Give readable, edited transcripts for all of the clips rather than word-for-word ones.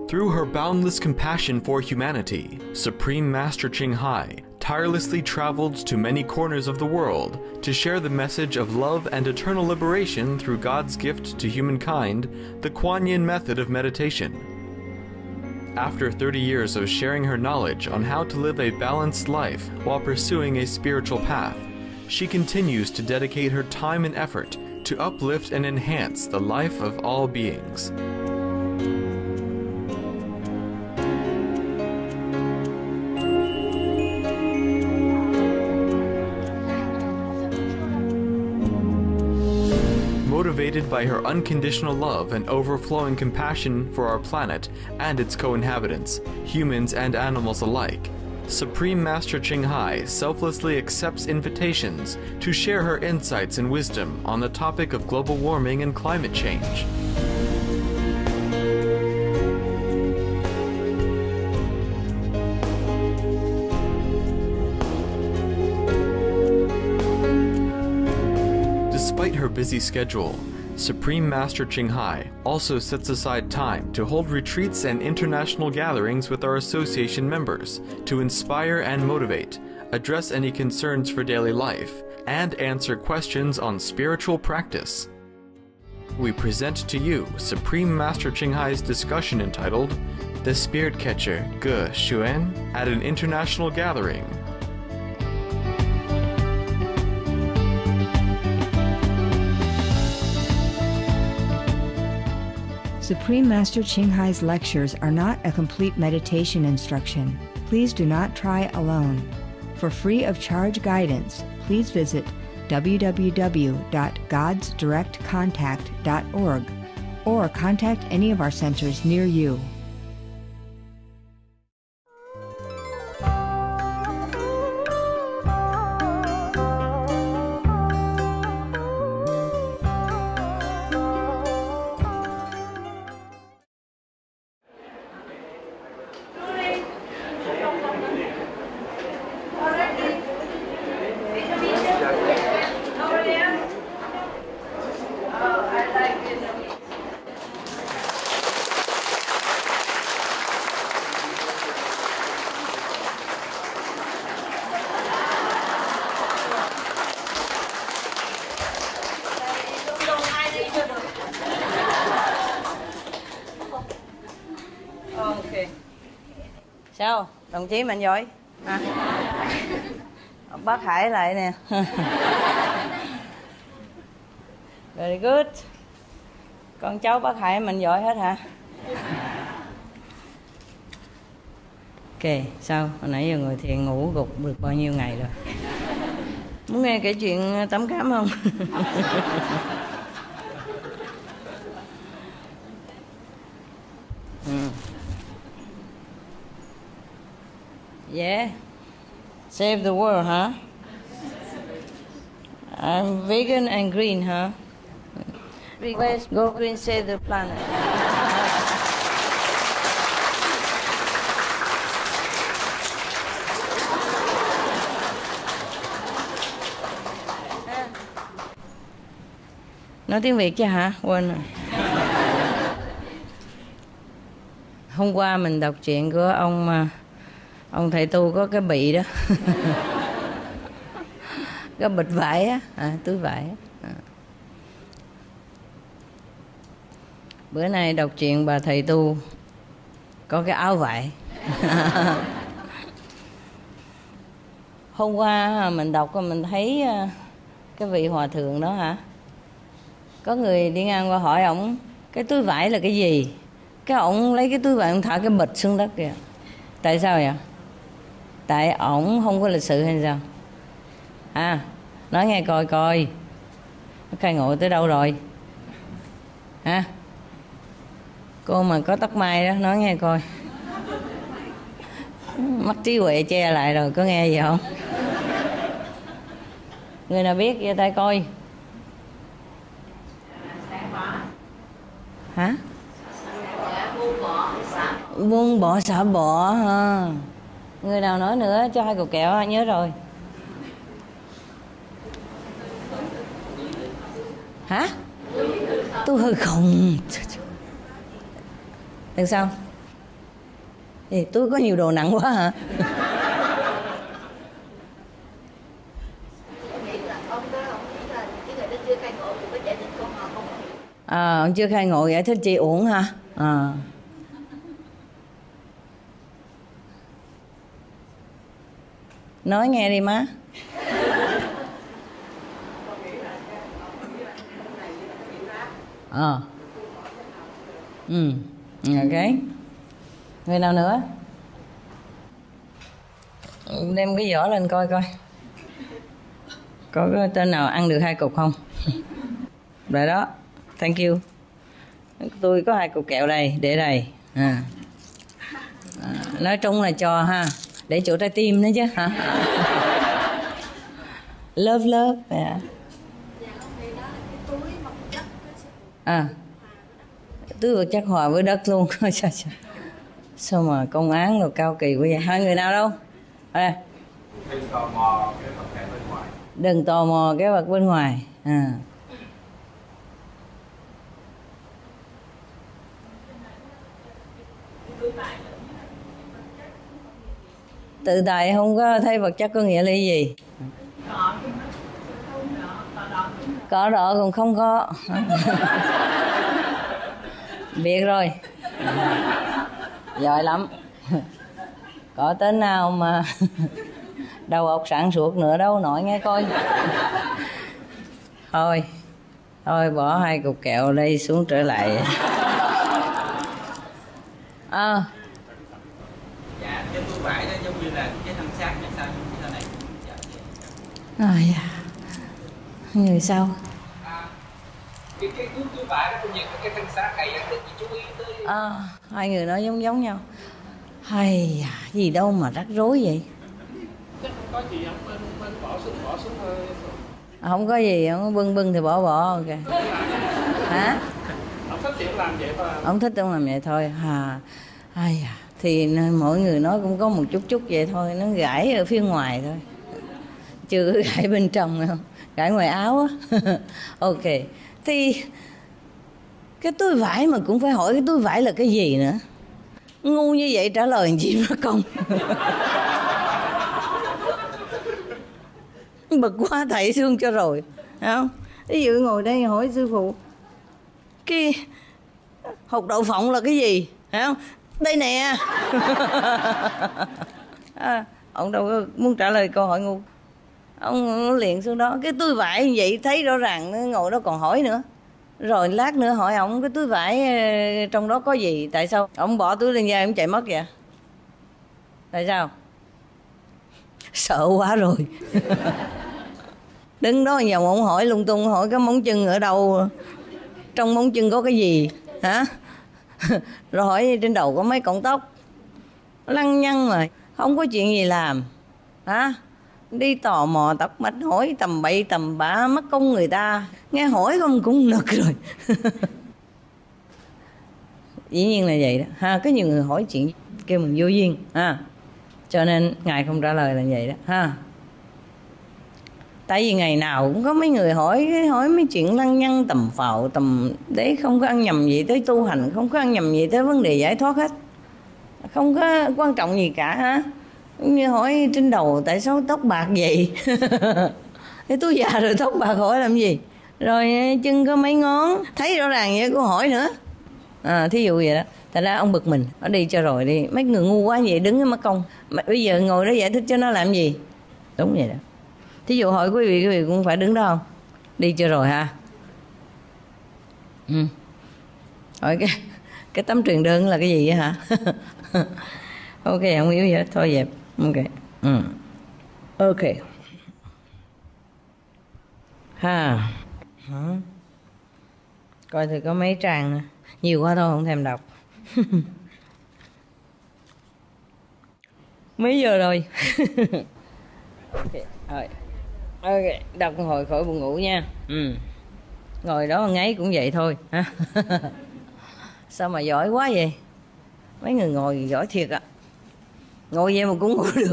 Through her boundless compassion for humanity, Supreme Master Ching Hai tirelessly traveled to many corners of the world to share the message of love and eternal liberation through God's gift to humankind, the Kuan Yin method of meditation. After 30 years of sharing her knowledge on how to live a balanced life while pursuing a spiritual path, she continues to dedicate her time and effort to uplift and enhance the life of all beings. Motivated by her unconditional love and overflowing compassion for our planet and its co-inhabitants, humans and animals alike, Supreme Master Ching Hai selflessly accepts invitations to share her insights and wisdom on the topic of global warming and climate change. Despite her busy schedule, Supreme Master Ching Hai also sets aside time to hold retreats and international gatherings with our association members to inspire and motivate, address any concerns for daily life, and answer questions on spiritual practice. We present to you Supreme Master Ching Hai's discussion entitled The Spirit Catcher Ge Xuan at an International Gathering. Supreme Master Ching Hai's lectures are not a complete meditation instruction. Please do not try alone. For free of charge guidance, please visit www.godsdirectcontact.org or contact any of our centers near you. Sao? Đồng chí Mạnh giỏi à? Bác Hải lại nè. Very good. Con cháu bác Hải Mạnh giỏi hết hả? Ok, sao? Hồi nãy giờ ngồi thiền ngủ gục được bao nhiêu ngày rồi? Muốn nghe kể chuyện tắm cám không? Yeah. Save the world, huh? I'm vegan and green, huh? Let's go green, save the planet. Nói tiếng Việt chứ hả? Quên rồi. Hôm qua mình đọc chuyện của ông thầy tu có cái bị đó. Cái bịch vải á, túi vải á. Bữa nay đọc chuyện bà thầy tu có cái áo vải. Hôm qua mình đọc mình thấy cái vị hòa thượng đó hả? Có người đi ngang qua hỏi ổng cái túi vải là cái gì? Cái ổng lấy cái túi vải ổng thả cái bịch xuống đất kìa. Tại sao vậy? Tại ổng không có lịch sự hay sao? Nói nghe coi coi. Khai ngộ tới đâu rồi? Hả? Cô mà có tóc mai đó, nói nghe coi. Mắt trí huệ che lại rồi, có nghe gì không? Người nào biết giơ tay coi. Hả? Buông bỏ xả bỏ ha. Người nào nói nữa cho 2 cục kẹo nhớ rồi. Hả? Tôi hơi không. Được sao? Thì tôi có nhiều đồ nặng quá hả? Ông chưa khai ngộ giải thích chị uổng hả? Nói nghe đi má. Ok. Người nào nữa? Đem cái vỏ lên coi coi. Có cái tên nào ăn được 2 cục không? Rồi đó. Thank you. Tôi có 2 cục kẹo đây, để đây. Nói chung là cho ha, để chỗ trái tim nữa chứ hả? Love love. Túi vật chất hòa với đất luôn. Sao mà công án rồi cao kỳ quá vậy? Hai người nào đâu? Đừng tò mò cái vật bên ngoài. Đừng tò mò cái vật bên ngoài. Tự tại không có thấy vật chất có nghĩa là gì? Có đỏ còn không có. Biết rồi. Giỏi lắm. Có tên nào mà đầu óc sáng suốt nữa đâu, nói nghe coi. Thôi bỏ 2 cục kẹo đây xuống trở lại. Dạ, cái túi vải đó giống như là cái thân xác hay sao như thế này. Người sao? Cái túi vải đó cũng như cái thân xác này chị chú ý tới. Hai người nói giống nhau. Hay gì đâu mà rắc rối vậy? Chắc không có gì, ông bỏ xuống thôi. Không có gì, ông bưng thì bỏ ok. Hả? Ông thích thì ông làm vậy thôi. Ông thích ông làm vậy thôi. Thì mỗi người nói cũng có một chút vậy thôi, nó gãi ở phía ngoài thôi, chưa có gãi bên trong không? Gãi ngoài áo á. Ok. Thì cái túi vải mà cũng phải hỏi cái túi vải là cái gì nữa. Ngu như vậy trả lời gì mà công. Bực quá thầy xương cho rồi, không? Ví dụ ngồi đây hỏi sư phụ cái hột đậu phộng là cái gì, phải không? Đây nè. Ông đâu có muốn trả lời câu hỏi ngu. Ông liền xuống đó. Cái túi vải như vậy thấy rõ ràng, ngồi đó còn hỏi nữa. Rồi lát nữa hỏi ông cái túi vải trong đó có gì. Tại sao ông bỏ túi lên vai ông chạy mất vậy? Tại sao? Sợ quá rồi. Đứng đó vòng ông hỏi lung tung, hỏi cái móng chân ở đâu, trong móng chân có cái gì hả? Rồi hỏi trên đầu có mấy cọng tóc, lăng nhăng mà không có chuyện gì làm hả? Đi tò mò tóc mạch hỏi tầm bậy tầm bạ, mất công người ta nghe hỏi không cũng nực rồi. Dĩ nhiên là vậy đó ha. Có nhiều người hỏi chuyện kêu mình vô duyên ha, cho nên ngài không trả lời là vậy đó ha. Tại vì ngày nào cũng có mấy người hỏi mấy chuyện lăng nhăng tầm phào tầm đấy, không có ăn nhầm gì tới tu hành, không có ăn nhầm gì tới vấn đề giải thoát hết, không có quan trọng gì cả ha. Như hỏi trên đầu tại sao tóc bạc vậy? Thế tôi già rồi tóc bạc hỏi làm gì? Rồi chân có mấy ngón, thấy rõ ràng vậy cô hỏi nữa. Thí dụ vậy đó. Thật ra ông bực mình, nó đi cho rồi đi. Mấy người ngu quá vậy đứng mất công. Mà bây giờ ngồi đó giải thích cho nó làm gì? Đúng vậy đó. Thí dụ hỏi quý vị cũng phải đứng đó không? Đi cho rồi ha. Hỏi cái tấm truyền đơn là cái gì vậy hả? Ok, không hiểu gì hết, thôi dẹp. Ok. Ok. Ha. Coi thử có mấy trang nữa. Nhiều quá thôi không thèm đọc. Mấy giờ rồi? Ok. Ok, đọc một hồi khỏi buồn ngủ nha. Ngồi đó ngáy cũng vậy thôi ha. Sao mà giỏi quá vậy? Mấy người ngồi giỏi thiệt ạ. Ngồi vậy mà cũng ngủ được.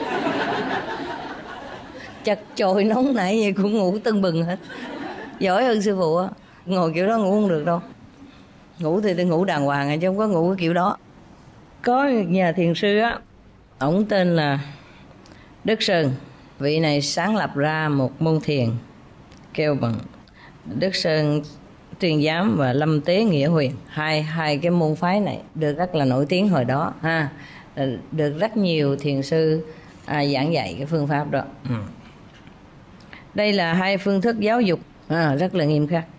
Chật chội nóng nảy vậy cũng ngủ tưng bừng hết. Giỏi hơn sư phụ á. Ngồi kiểu đó ngủ không được đâu. Ngủ thì ngủ đàng hoàng chứ không có ngủ cái kiểu đó. Có nhà thiền sư á, ổng tên là Đức Sơn. Vị này sáng lập ra một môn thiền kêu bằng Đức Sơn Tuyên Giám và Lâm Tế Nghĩa Huyền. Hai cái môn phái này được rất là nổi tiếng hồi đó ha, được rất nhiều thiền sư giảng dạy cái phương pháp đó. Đây là hai phương thức giáo dục rất là nghiêm khắc,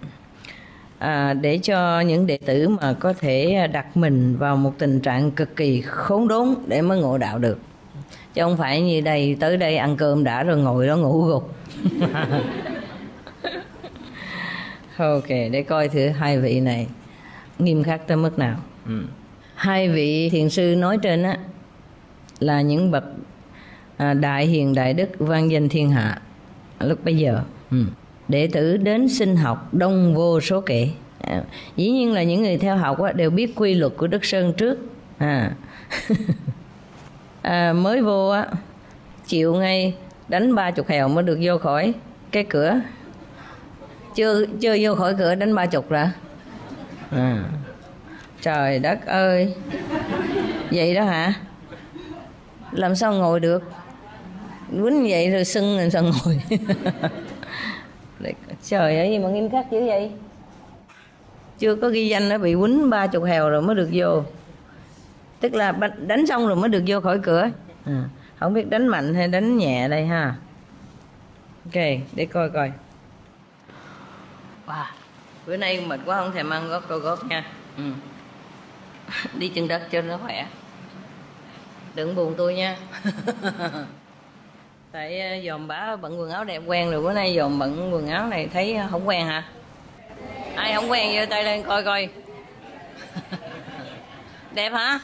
để cho những đệ tử mà có thể đặt mình vào một tình trạng cực kỳ khốn đốn để mới ngộ đạo được, chứ không phải như đây tới đây ăn cơm đã rồi ngồi đó ngủ gục. Ok, để coi thử hai vị này nghiêm khắc tới mức nào. Hai vị thiền sư nói trên á là những bậc đại hiền đại đức vang danh thiên hạ lúc bấy giờ. Đệ tử đến xin học đông vô số kể. Dĩ nhiên là những người theo học á, đều biết quy luật của Đức Sơn trước. Mới vô á, chịu ngay đánh 30 hèo mới được vô khỏi cái cửa. Chưa vô khỏi cửa đánh 30 rồi. Trời đất ơi, vậy đó hả? Làm sao ngồi được? Quýnh vậy rồi sưng làm sao ngồi? Trời ơi, gì mà nghiêm khắc dữ vậy? Chưa có ghi danh nó bị quýnh 30 hèo rồi mới được vô. Tức là đánh xong rồi mới được vô khỏi cửa. Không biết đánh mạnh hay đánh nhẹ đây ha. Ok, để coi coi. Wow, bữa nay mệt quá không thèm ăn gót câu gót nha. Đi chân đất cho nó khỏe. Đừng buồn tôi nha. Tại dòm bả bận quần áo đẹp quen rồi, bữa nay dòm bận quần áo này thấy không quen hả? Ai không quen giơ tay lên coi coi. Đẹp hả?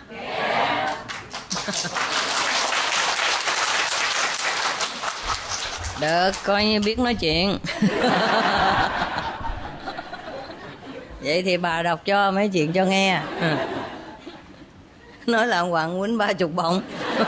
Được, coi như biết nói chuyện. Vậy thì bà đọc cho mấy chuyện cho nghe. Nói là ông Hoàng quýnh 30 bông.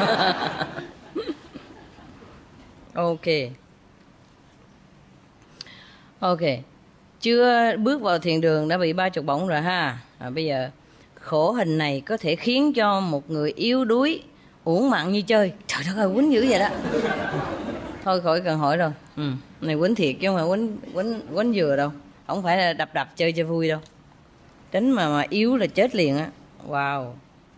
Ok, chưa bước vào thiền đường đã bị 30 bổng rồi ha. Bây giờ khổ hình này có thể khiến cho một người yếu đuối uổng mạng như chơi. Trời đất ơi, quýnh dữ vậy đó. Thôi khỏi cần hỏi rồi. Này quýnh thiệt chứ không phải quýnh vừa đâu. Không phải là đập chơi cho vui đâu. Đánh mà yếu là chết liền á. Wow.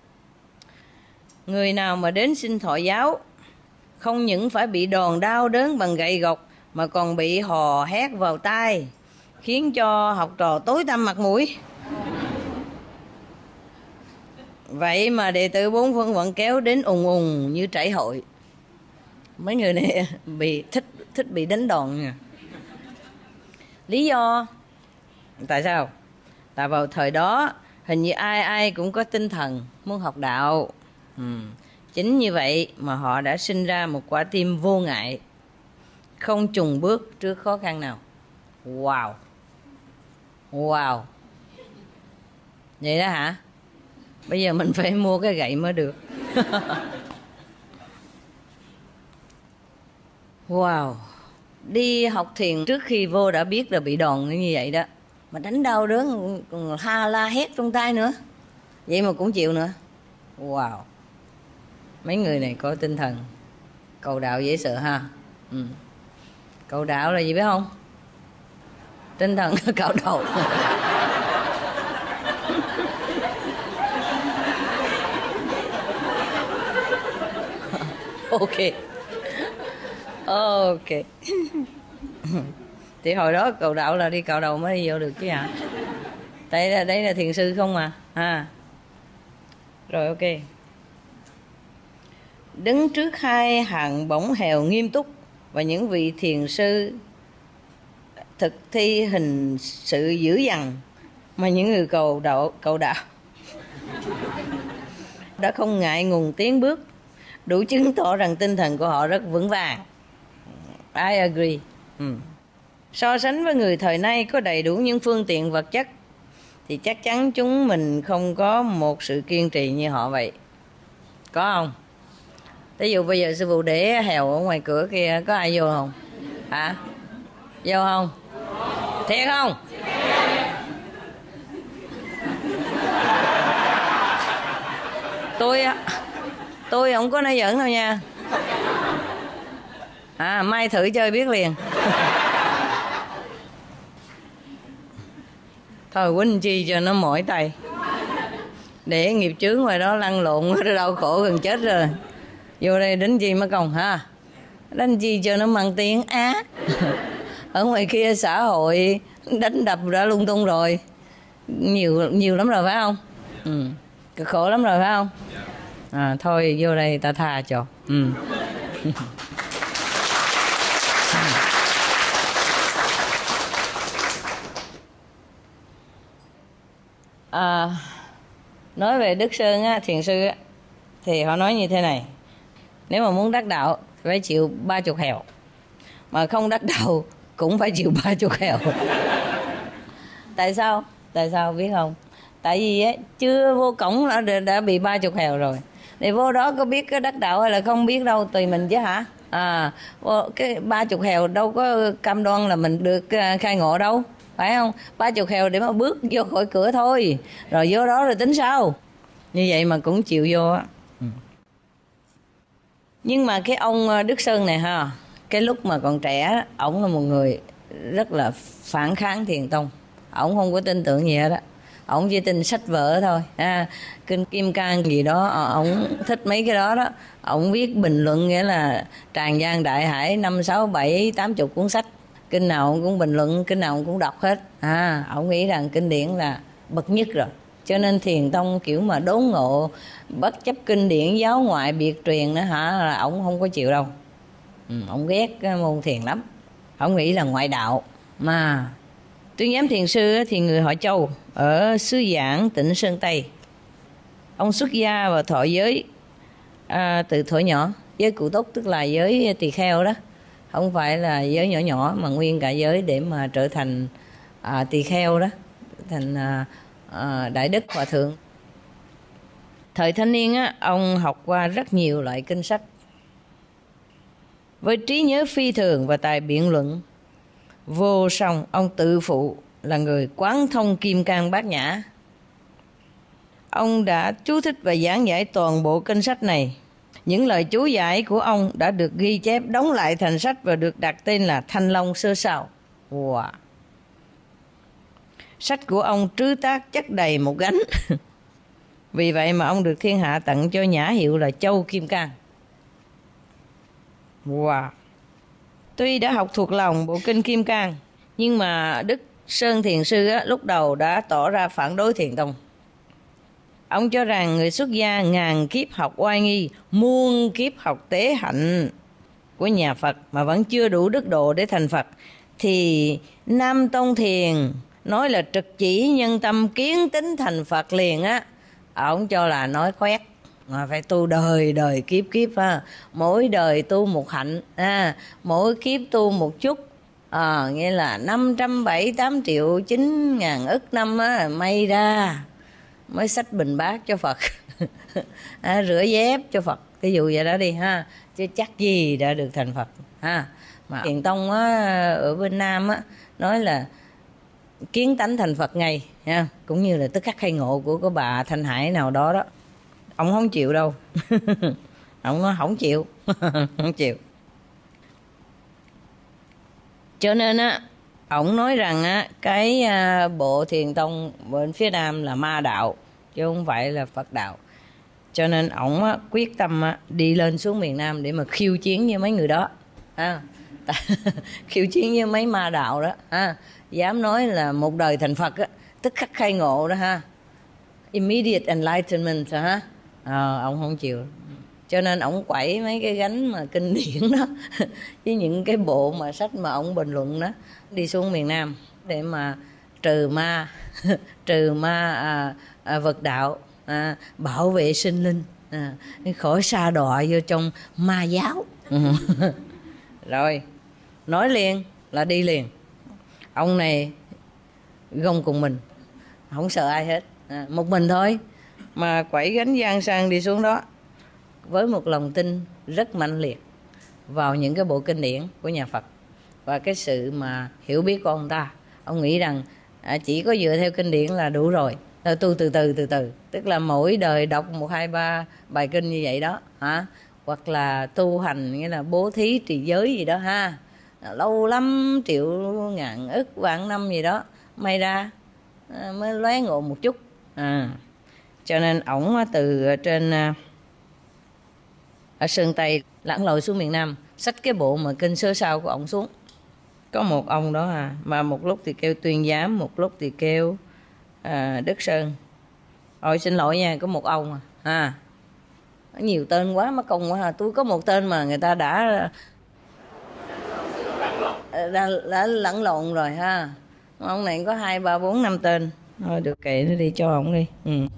Người nào mà đến xin thọ giáo không những phải bị đòn đau đớn bằng gậy gộc mà còn bị hò hét vào tai, khiến cho học trò tối tăm mặt mũi. Vậy mà đệ tử 4 phân vẫn kéo đến ùng ùng như trảy hội. Mấy người này bị thích bị đánh đòn nha. Lý do tại sao? Tại vào thời đó hình như ai cũng có tinh thần muốn học đạo. Chính như vậy mà họ đã sinh ra một quả tim vô ngại, không chùn bước trước khó khăn nào. Wow. Vậy đó hả? Bây giờ mình phải mua cái gậy mới được. Wow. Đi học thiền trước khi vô đã biết là bị đòn như vậy đó, mà đánh đau đớn còn ha la hét trong tay nữa, vậy mà cũng chịu nữa. Wow. Mấy người này có tinh thần. Cầu đạo dễ sợ ha. Cầu đạo là gì biết không? Tinh thần cạo đầu. Ok. Thì hồi đó cầu đạo là đi cạo đầu mới đi vô được chứ hả? Tại đây là thiền sư không mà ha. Rồi ok. Đứng trước hai hàng bổng hèo nghiêm túc và những vị thiền sư thực thi hình sự dữ dằn, mà những người cầu đạo đã không ngại ngùng tiến bước, đủ chứng tỏ rằng tinh thần của họ rất vững vàng. I agree. So sánh với người thời nay có đầy đủ những phương tiện vật chất thì chắc chắn chúng mình không có một sự kiên trì như họ vậy. Có không? Ví dụ bây giờ sư phụ để hèo ở ngoài cửa kia có ai vô không? Hả? Vô không? Thiệt không? Tôi không có nói giỡn đâu nha. Mai thử chơi biết liền. Thôi quýnh chi cho nó mỏi tay, để nghiệp chướng ngoài đó lăn lộn nó đau khổ gần chết rồi. Vô đây đánh chi mất công ha, đánh chi cho nó mang tiếng á. Ở ngoài kia xã hội đánh đập đã lung tung rồi, nhiều lắm rồi phải không? Cực khổ lắm rồi phải không? Thôi vô đây ta tha cho. Nói về Đức Sơn á, Thiền sư á, thì họ nói như thế này: nếu mà muốn đắc đạo phải chịu 30 hèo, mà không đắc đạo cũng phải chịu 30 hèo. Tại sao? Tại sao biết không? Tại vì á, chưa vô cổng đã bị 30 hèo rồi. Thì vô đó có biết cái đắc đạo hay là không biết đâu, tùy mình chứ hả? Cái 30 hèo đâu có cam đoan là mình được khai ngộ đâu, phải không? 30 hèo để mà bước vô khỏi cửa thôi, rồi vô đó rồi tính sao. Như vậy mà cũng chịu vô á. Nhưng mà cái ông Đức Sơn này ha, cái lúc mà còn trẻ, ổng là một người rất là phản kháng Thiền tông. Ổng không có tin tưởng gì hết á, ổng chỉ tin sách vở thôi. Kinh Kim Cang gì đó, ổng thích mấy cái đó đó. Ổng viết bình luận, nghĩa là tràn gian đại hải 5, 6, 7, 80 cuốn sách, kinh nào ông cũng bình luận, kinh nào ông cũng đọc hết. Ổng nghĩ rằng kinh điển là bậc nhất rồi. Cho nên Thiền tông kiểu mà đốn ngộ bất chấp kinh điển giáo ngoại biệt truyền nữa là ổng không có chịu đâu. Ổng ghét cái môn thiền lắm, ổng nghĩ là ngoại đạo. Mà Tuyên Giám Thiền sư thì người họ Châu ở xứ Giảng, tỉnh Sơn Tây. Ông xuất gia và thọ giới từ thuở nhỏ. Giới Cụ Túc tức là giới tỳ kheo đó, không phải là giới nhỏ nhỏ mà nguyên cả giới để mà trở thành tỳ kheo đó, thành đại đức hòa thượng. Thời thanh niên á, ông học qua rất nhiều loại kinh sách. Với trí nhớ phi thường và tài biện luận vô song, ông tự phụ là người quán thông Kim Cang Bát Nhã. Ông đã chú thích và giảng giải toàn bộ kinh sách này. Những lời chú giải của ông đã được ghi chép đóng lại thành sách và được đặt tên là Thanh Long Sơ Sào. Sách của ông trứ tác chất đầy một gánh. Vì vậy mà ông được thiên hạ tặng cho nhã hiệu là Châu Kim Cang. Tuy đã học thuộc lòng bộ kinh Kim Cang, nhưng mà Đức Sơn Thiền sư lúc đầu đã tỏ ra phản đối Thiền tông. Ông cho rằng người xuất gia ngàn kiếp học oai nghi, muôn kiếp học tế hạnh của nhà Phật mà vẫn chưa đủ đức độ để thành Phật, thì Nam Tông Thiền nói là trực chỉ nhân tâm kiến tính thành Phật liền á. Ông cho là nói khoét, mà phải tu đời đời kiếp kiếp mỗi đời tu một hạnh, mỗi kiếp tu một chút, nghĩa là 578 triệu 9 ngàn ức năm may ra mới xách bình bát cho Phật. Rửa dép cho Phật, ví dụ vậy đó đi chứ chắc gì đã được thành Phật Mà Thiền tông ở bên Nam nói là kiến tánh thành Phật ngay cũng như là tức khắc khai ngộ của bà Thanh Hải nào đó đó. Ông không chịu đâu. Ông nói không chịu. Không chịu. Cho nên ông nói rằng cái bộ Thiền tông bên phía Nam là ma đạo chứ không phải là Phật đạo. Cho nên ông quyết tâm đi lên xuống miền Nam để mà khiêu chiến với mấy người đó. Khiêu chiến với mấy ma đạo đó. Dám nói là một đời thành Phật tức khắc khai ngộ đó immediate enlightenment ông không chịu. Cho nên ông quẩy mấy cái gánh mà kinh điển đó với những cái bộ mà sách mà ông bình luận đó, đi xuống miền Nam để mà trừ ma vật đạo, bảo vệ sinh linh, khỏi sa đọa vô trong ma giáo. Rồi nói liền là đi liền. Ông này gông cùng mình, không sợ ai hết, một mình thôi mà quẩy gánh gian sang đi xuống đó với một lòng tin rất mạnh liệt vào những cái bộ kinh điển của nhà Phật và cái sự mà hiểu biết của ông ta. Ông nghĩ rằng chỉ có dựa theo kinh điển là đủ rồi, Rồi tu từ từ, tức là mỗi đời đọc 1, 2, 3 bài kinh như vậy đó hả, hoặc là tu hành nghĩa là bố thí trì giới gì đó ha, lâu lắm triệu ngàn ức vạn năm gì đó may ra mới lóe ngộ một chút. Cho nên ổng từ trên ở Sơn Tây lặn lội xuống miền Nam, xách cái bộ mà kinh Sơ Sao của ổng xuống. Có một ông đó mà một lúc thì kêu Tuyên Giám, một lúc thì kêu Đức Sơn. Ôi xin lỗi nha, có một ông nhiều tên quá mất công quá tôi có một tên mà người ta đã lẫn lộn rồi ha. Ông này có 2, 3, 4, 5 tên. Thôi được kệ nó đi, cho ổng đi.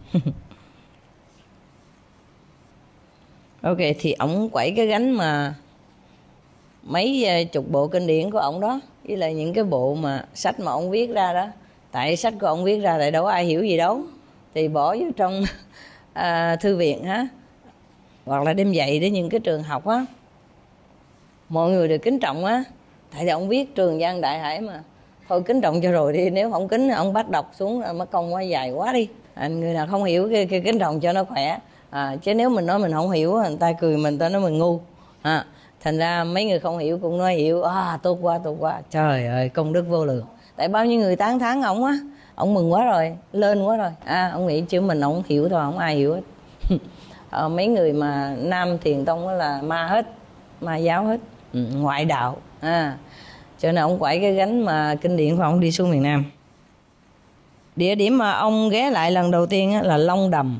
Ok, thì ổng quẩy cái gánh mà mấy chục bộ kinh điển của ổng đó, với lại những cái bộ mà sách mà ổng viết ra đó. Tại sách của ổng viết ra tại đâu ai hiểu gì đâu, thì bỏ vô trong thư viện hoặc là đem dạy đến những cái trường học mọi người đều kính trọng tại vì ổng viết Trường Giang Đại Hải mà. Thôi kính trọng cho rồi đi, nếu không kính ông bắt đọc xuống mất công quá, dài quá đi. Người nào không hiểu cái kính trọng cho nó khỏe. Chứ nếu mình nói mình không hiểu, người ta cười mình, ta nói mình ngu. Thành ra mấy người không hiểu cũng nói hiểu. Tốt quá. Trời ơi, công đức vô lượng. Tại bao nhiêu người tán thán ổng ổng mừng quá rồi, lên quá rồi. Ông nghĩ chứ mình ổng hiểu thôi, không ai hiểu hết. Mấy người mà Nam Thiền Tông là ma hết, ma giáo hết, ngoại đạo. Cho nên ông quẩy cái gánh mà kinh điển của ông đi xuống miền Nam. Địa điểm mà ông ghé lại lần đầu tiên là Long Đầm.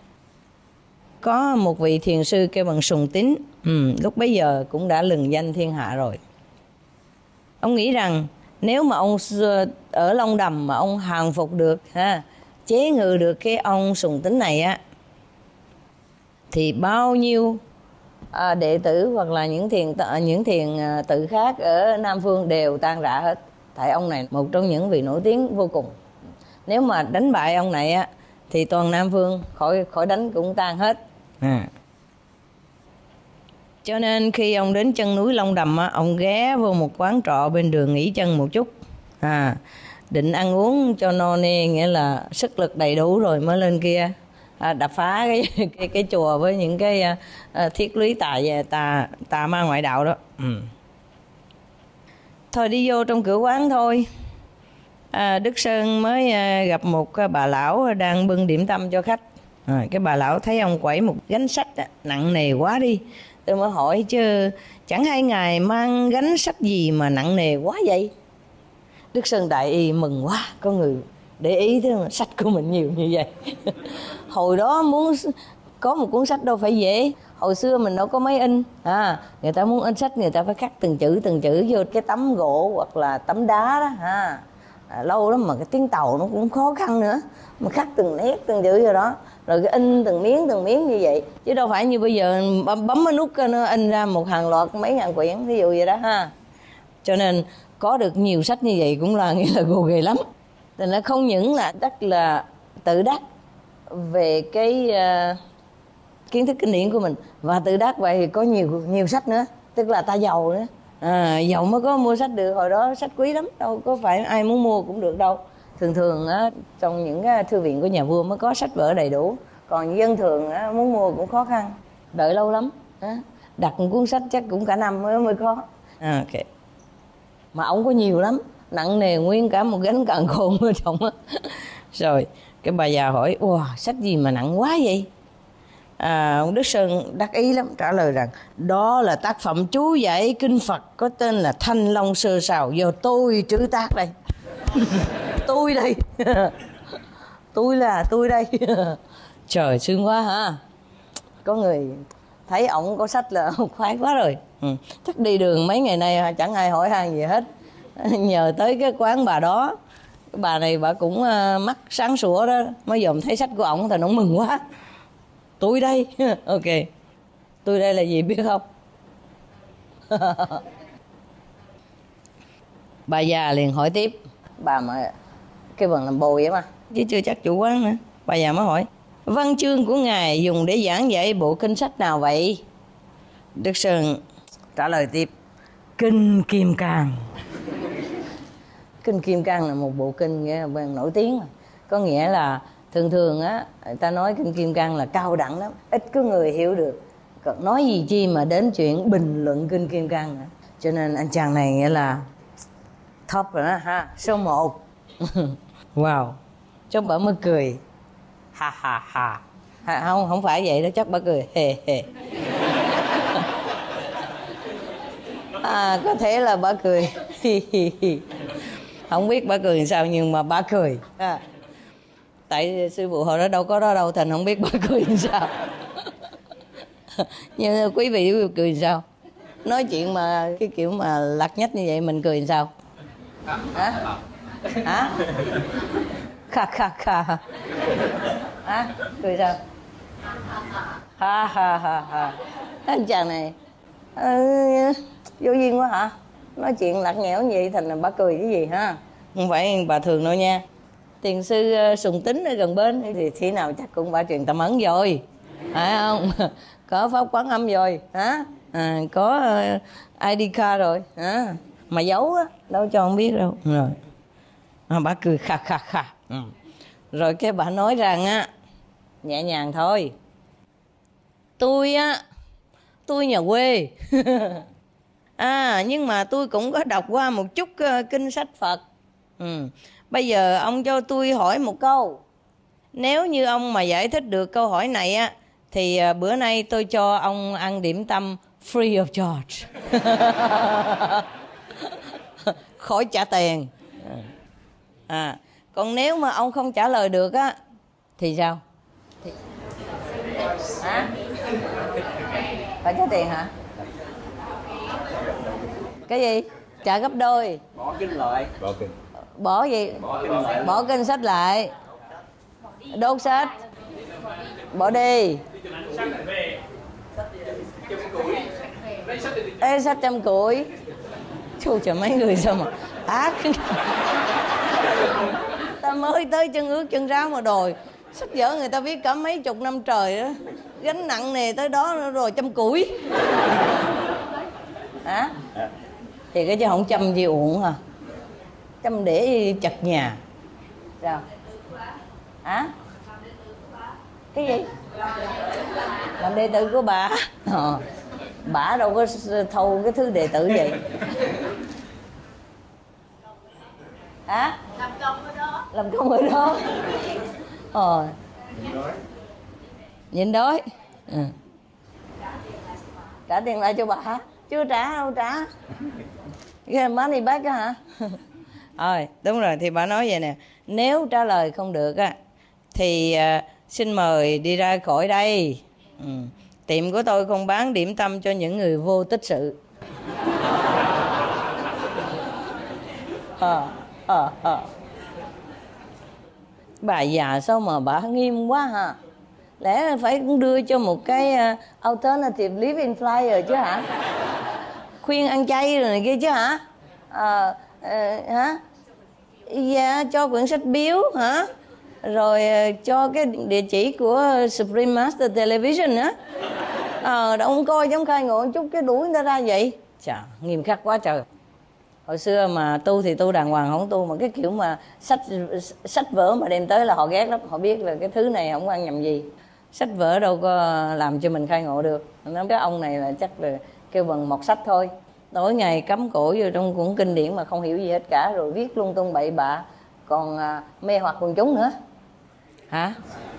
Có một vị thiền sư kêu bằng Sùng Tín, lúc bấy giờ cũng đã lừng danh thiên hạ rồi. Ông nghĩ rằng nếu mà ông ở Long Đầm mà ông hàng phục được, chế ngự được cái ông Sùng Tín này thì bao nhiêu đệ tử hoặc là những thiền tự khác ở Nam Phương đều tan rã hết. Tại ông này một trong những vị nổi tiếng vô cùng. Nếu mà đánh bại ông này thì toàn Nam Phương khỏi đánh cũng tan hết. Cho nên khi ông đến chân núi Long Đầm ông ghé vô một quán trọ bên đường nghỉ chân một chút, định ăn uống cho no nê, nghĩa là sức lực đầy đủ rồi mới lên kia đập phá cái chùa với những cái thiết lý tà ma ngoại đạo đó. Thôi đi vô trong cửa quán thôi. Đức Sơn mới gặp một bà lão đang bưng điểm tâm cho khách. Cái bà lão thấy ông quẩy một gánh sách nặng nề quá đi. Tôi mới hỏi chứ chẳng hay ngài mang gánh sách gì mà nặng nề quá vậy? Đức Sơn đại y mừng quá, có người để ý tới sách của mình nhiều như vậy. Hồi đó muốn có một cuốn sách đâu phải dễ. Hồi xưa mình đâu có máy in. Người ta muốn in sách người ta phải khắc từng chữ vô cái tấm gỗ hoặc là tấm đá đó. Lâu lắm mà cái tiếng tàu nó cũng khó khăn nữa, mà khắc từng nét từng chữ vô đó, rồi cái in từng miếng như vậy, chứ đâu phải như bây giờ bấm cái nút nó in ra một hàng loạt mấy ngàn quyển ví dụ vậy đó Cho nên có được nhiều sách như vậy cũng là nghĩa là gồ ghề lắm. Thì nó không những là rất là tự đắc về cái kiến thức kinh điển của mình, và tự đắc vậy thì có nhiều sách nữa, tức là ta giàu nữa. Giàu mới có mua sách được. Hồi đó sách quý lắm, đâu có phải ai muốn mua cũng được đâu. Thường trong những cái thư viện của nhà vua mới có sách vở đầy đủ, còn dân thường muốn mua cũng khó khăn, đợi lâu lắm. Đặt một cuốn sách chắc cũng cả năm mới có. Ok. Mà ông có nhiều lắm, nặng nề nguyên cả một gánh càn khôn ở trong Rồi cái bà già hỏi: sách gì mà nặng quá vậy? Ông Đức Sơn đắc ý lắm, trả lời rằng đó là tác phẩm chú giải kinh Phật có tên là Thanh Long Sơ Sào, do tôi trữ tác đây. Tôi đây. tôi đây. Trời, sướng quá Có người thấy ổng có sách là khoái quá rồi. Chắc đi đường mấy ngày nay chẳng ai hỏi han gì hết. Nhờ tới cái quán bà đó, cái bà này bà cũng mắt sáng sủa đó, mới dòm thấy sách của ổng thì nó mừng quá. Tôi đây. Ok. Tôi đây là gì biết không? Bà già liền hỏi tiếp. Bà mà cái bằng làm bồi vậy mà, chứ chưa chắc chủ quán nữa. Bà già mới hỏi: văn chương của ngài dùng để giảng dạy bộ kinh sách nào vậy? Đức Sơn trả lời tiếp: Kinh Kim Cang. Kinh Kim Cang là một bộ kinh nổi tiếng, có nghĩa là Thường thường á, người ta nói kinh Kim Cang là cao đẳng lắm, ít có người hiểu được. Còn nói gì chi mà đến chuyện bình luận kinh Kim Cang nữa. Cho nên anh chàng này nghĩa là top rồi đó ha, số 1. Wow, chắc bà mới cười. Ha ha ha. Không phải vậy đó, chắc bà cười hề hề. Có thể là bà cười. Không biết bà cười làm sao nhưng mà bà cười. Tại sư phụ hồi đó đâu có đó đâu, thành không biết bà cười làm sao. Nhưng quý vị cười làm sao? Nói chuyện mà cái kiểu mà lặt nhách như vậy mình cười làm sao? Hả? Kha kha kha. Cười sao? Ha ha ha ha. Anh chàng này vô duyên quá hả? Nói chuyện lặt nghẽo như vậy thành là bà cười cái gì ha? Không phải bà thường đâu nha. Thiền sư Sùng Tính ở gần bên thì thế nào chắc cũng bà truyền tâm ấn rồi, phải không? Có pháp quán âm rồi hả? Có ID card rồi hả? Mà giấu á đâu cho không biết đâu. Rồi bà cười kha kha kha. Rồi cái bà nói rằng á, nhẹ nhàng thôi, tôi nhà quê. Nhưng mà tôi cũng có đọc qua một chút kinh sách Phật. Bây giờ ông cho tôi hỏi một câu. Nếu như ông mà giải thích được câu hỏi này á, thì bữa nay tôi cho ông ăn điểm tâm free of charge. Khỏi trả tiền. Còn nếu mà ông không trả lời được á thì sao? Hả? Phải trả tiền hả? Cái gì? Trả gấp đôi. Bỏ kinh lại. Bỏ gì? Bỏ kinh sách lại. Đốt sách. Bỏ đi. Ê, sách trăm củi. Chú trời, mấy người sao mà ác. Ta mới tới chân ướt chân ráo mà đòi sách vở người ta viết cả mấy chục năm trời đó, gánh nặng nề tới đó rồi chăm củi. Hả? Thì cái chứ không chăm gì uổng hả? Chăm để chặt nhà. Sao? Hả? Cái gì? Làm đệ tử của bà. Bà đâu có thâu cái thứ đệ tử vậy. Hả? Làm công ở đó. Làm công ở đó. Nhịn đói. Trả tiền lại cho bà hả? Chưa trả đâu, trả. Cái money back á hả? Đúng rồi, thì bà nói vậy nè. Nếu trả lời không được á thì xin mời đi ra khỏi đây. Tiệm của tôi không bán điểm tâm cho những người vô tích sự. Bà già sao mà bà nghiêm quá hả? Lẽ là phải cũng đưa cho một cái alternative living flyer chứ hả? Khuyên ăn chay rồi này kia chứ hả? Hả? Dạ, cho quyển sách biếu hả? Rồi cho cái địa chỉ của Supreme Master Television á. Ông coi giống khai ngộ chút cái đuổi người ta ra vậy. Chà, nghiêm khắc quá trời. Hồi xưa mà tu thì tu đàng hoàng, không tu mà cái kiểu mà sách vở mà đem tới là họ ghét lắm. Họ biết là cái thứ này không ăn nhầm gì. Sách vở đâu có làm cho mình khai ngộ được. Cái ông này là chắc là kêu bằng một sách thôi. Tối ngày cắm cổ vô trong cuốn kinh điển mà không hiểu gì hết cả, rồi viết lung tung bậy bạ, còn mê hoặc quần chúng nữa. Hả?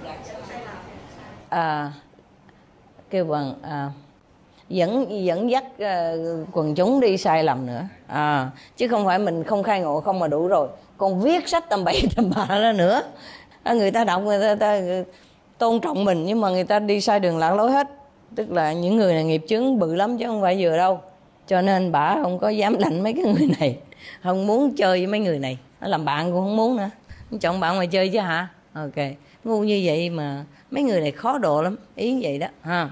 Kêu bằng dẫn dắt quần chúng đi sai lầm nữa. Chứ không phải mình không khai ngộ không mà đủ rồi, còn viết sách tầm bậy tầm bạ ra nữa. Người ta đọc, người ta tôn trọng mình, nhưng mà người ta đi sai đường lạc lối hết. Tức là những người này nghiệp chướng bự lắm chứ không phải vừa đâu. Cho nên bà không có dám lạnh mấy cái người này, không muốn chơi với mấy người này. Nó làm bạn cũng không muốn nữa. Chọn bạn mà chơi chứ hả? Ok, ngu như vậy mà mấy người này khó độ lắm, ý vậy đó ha.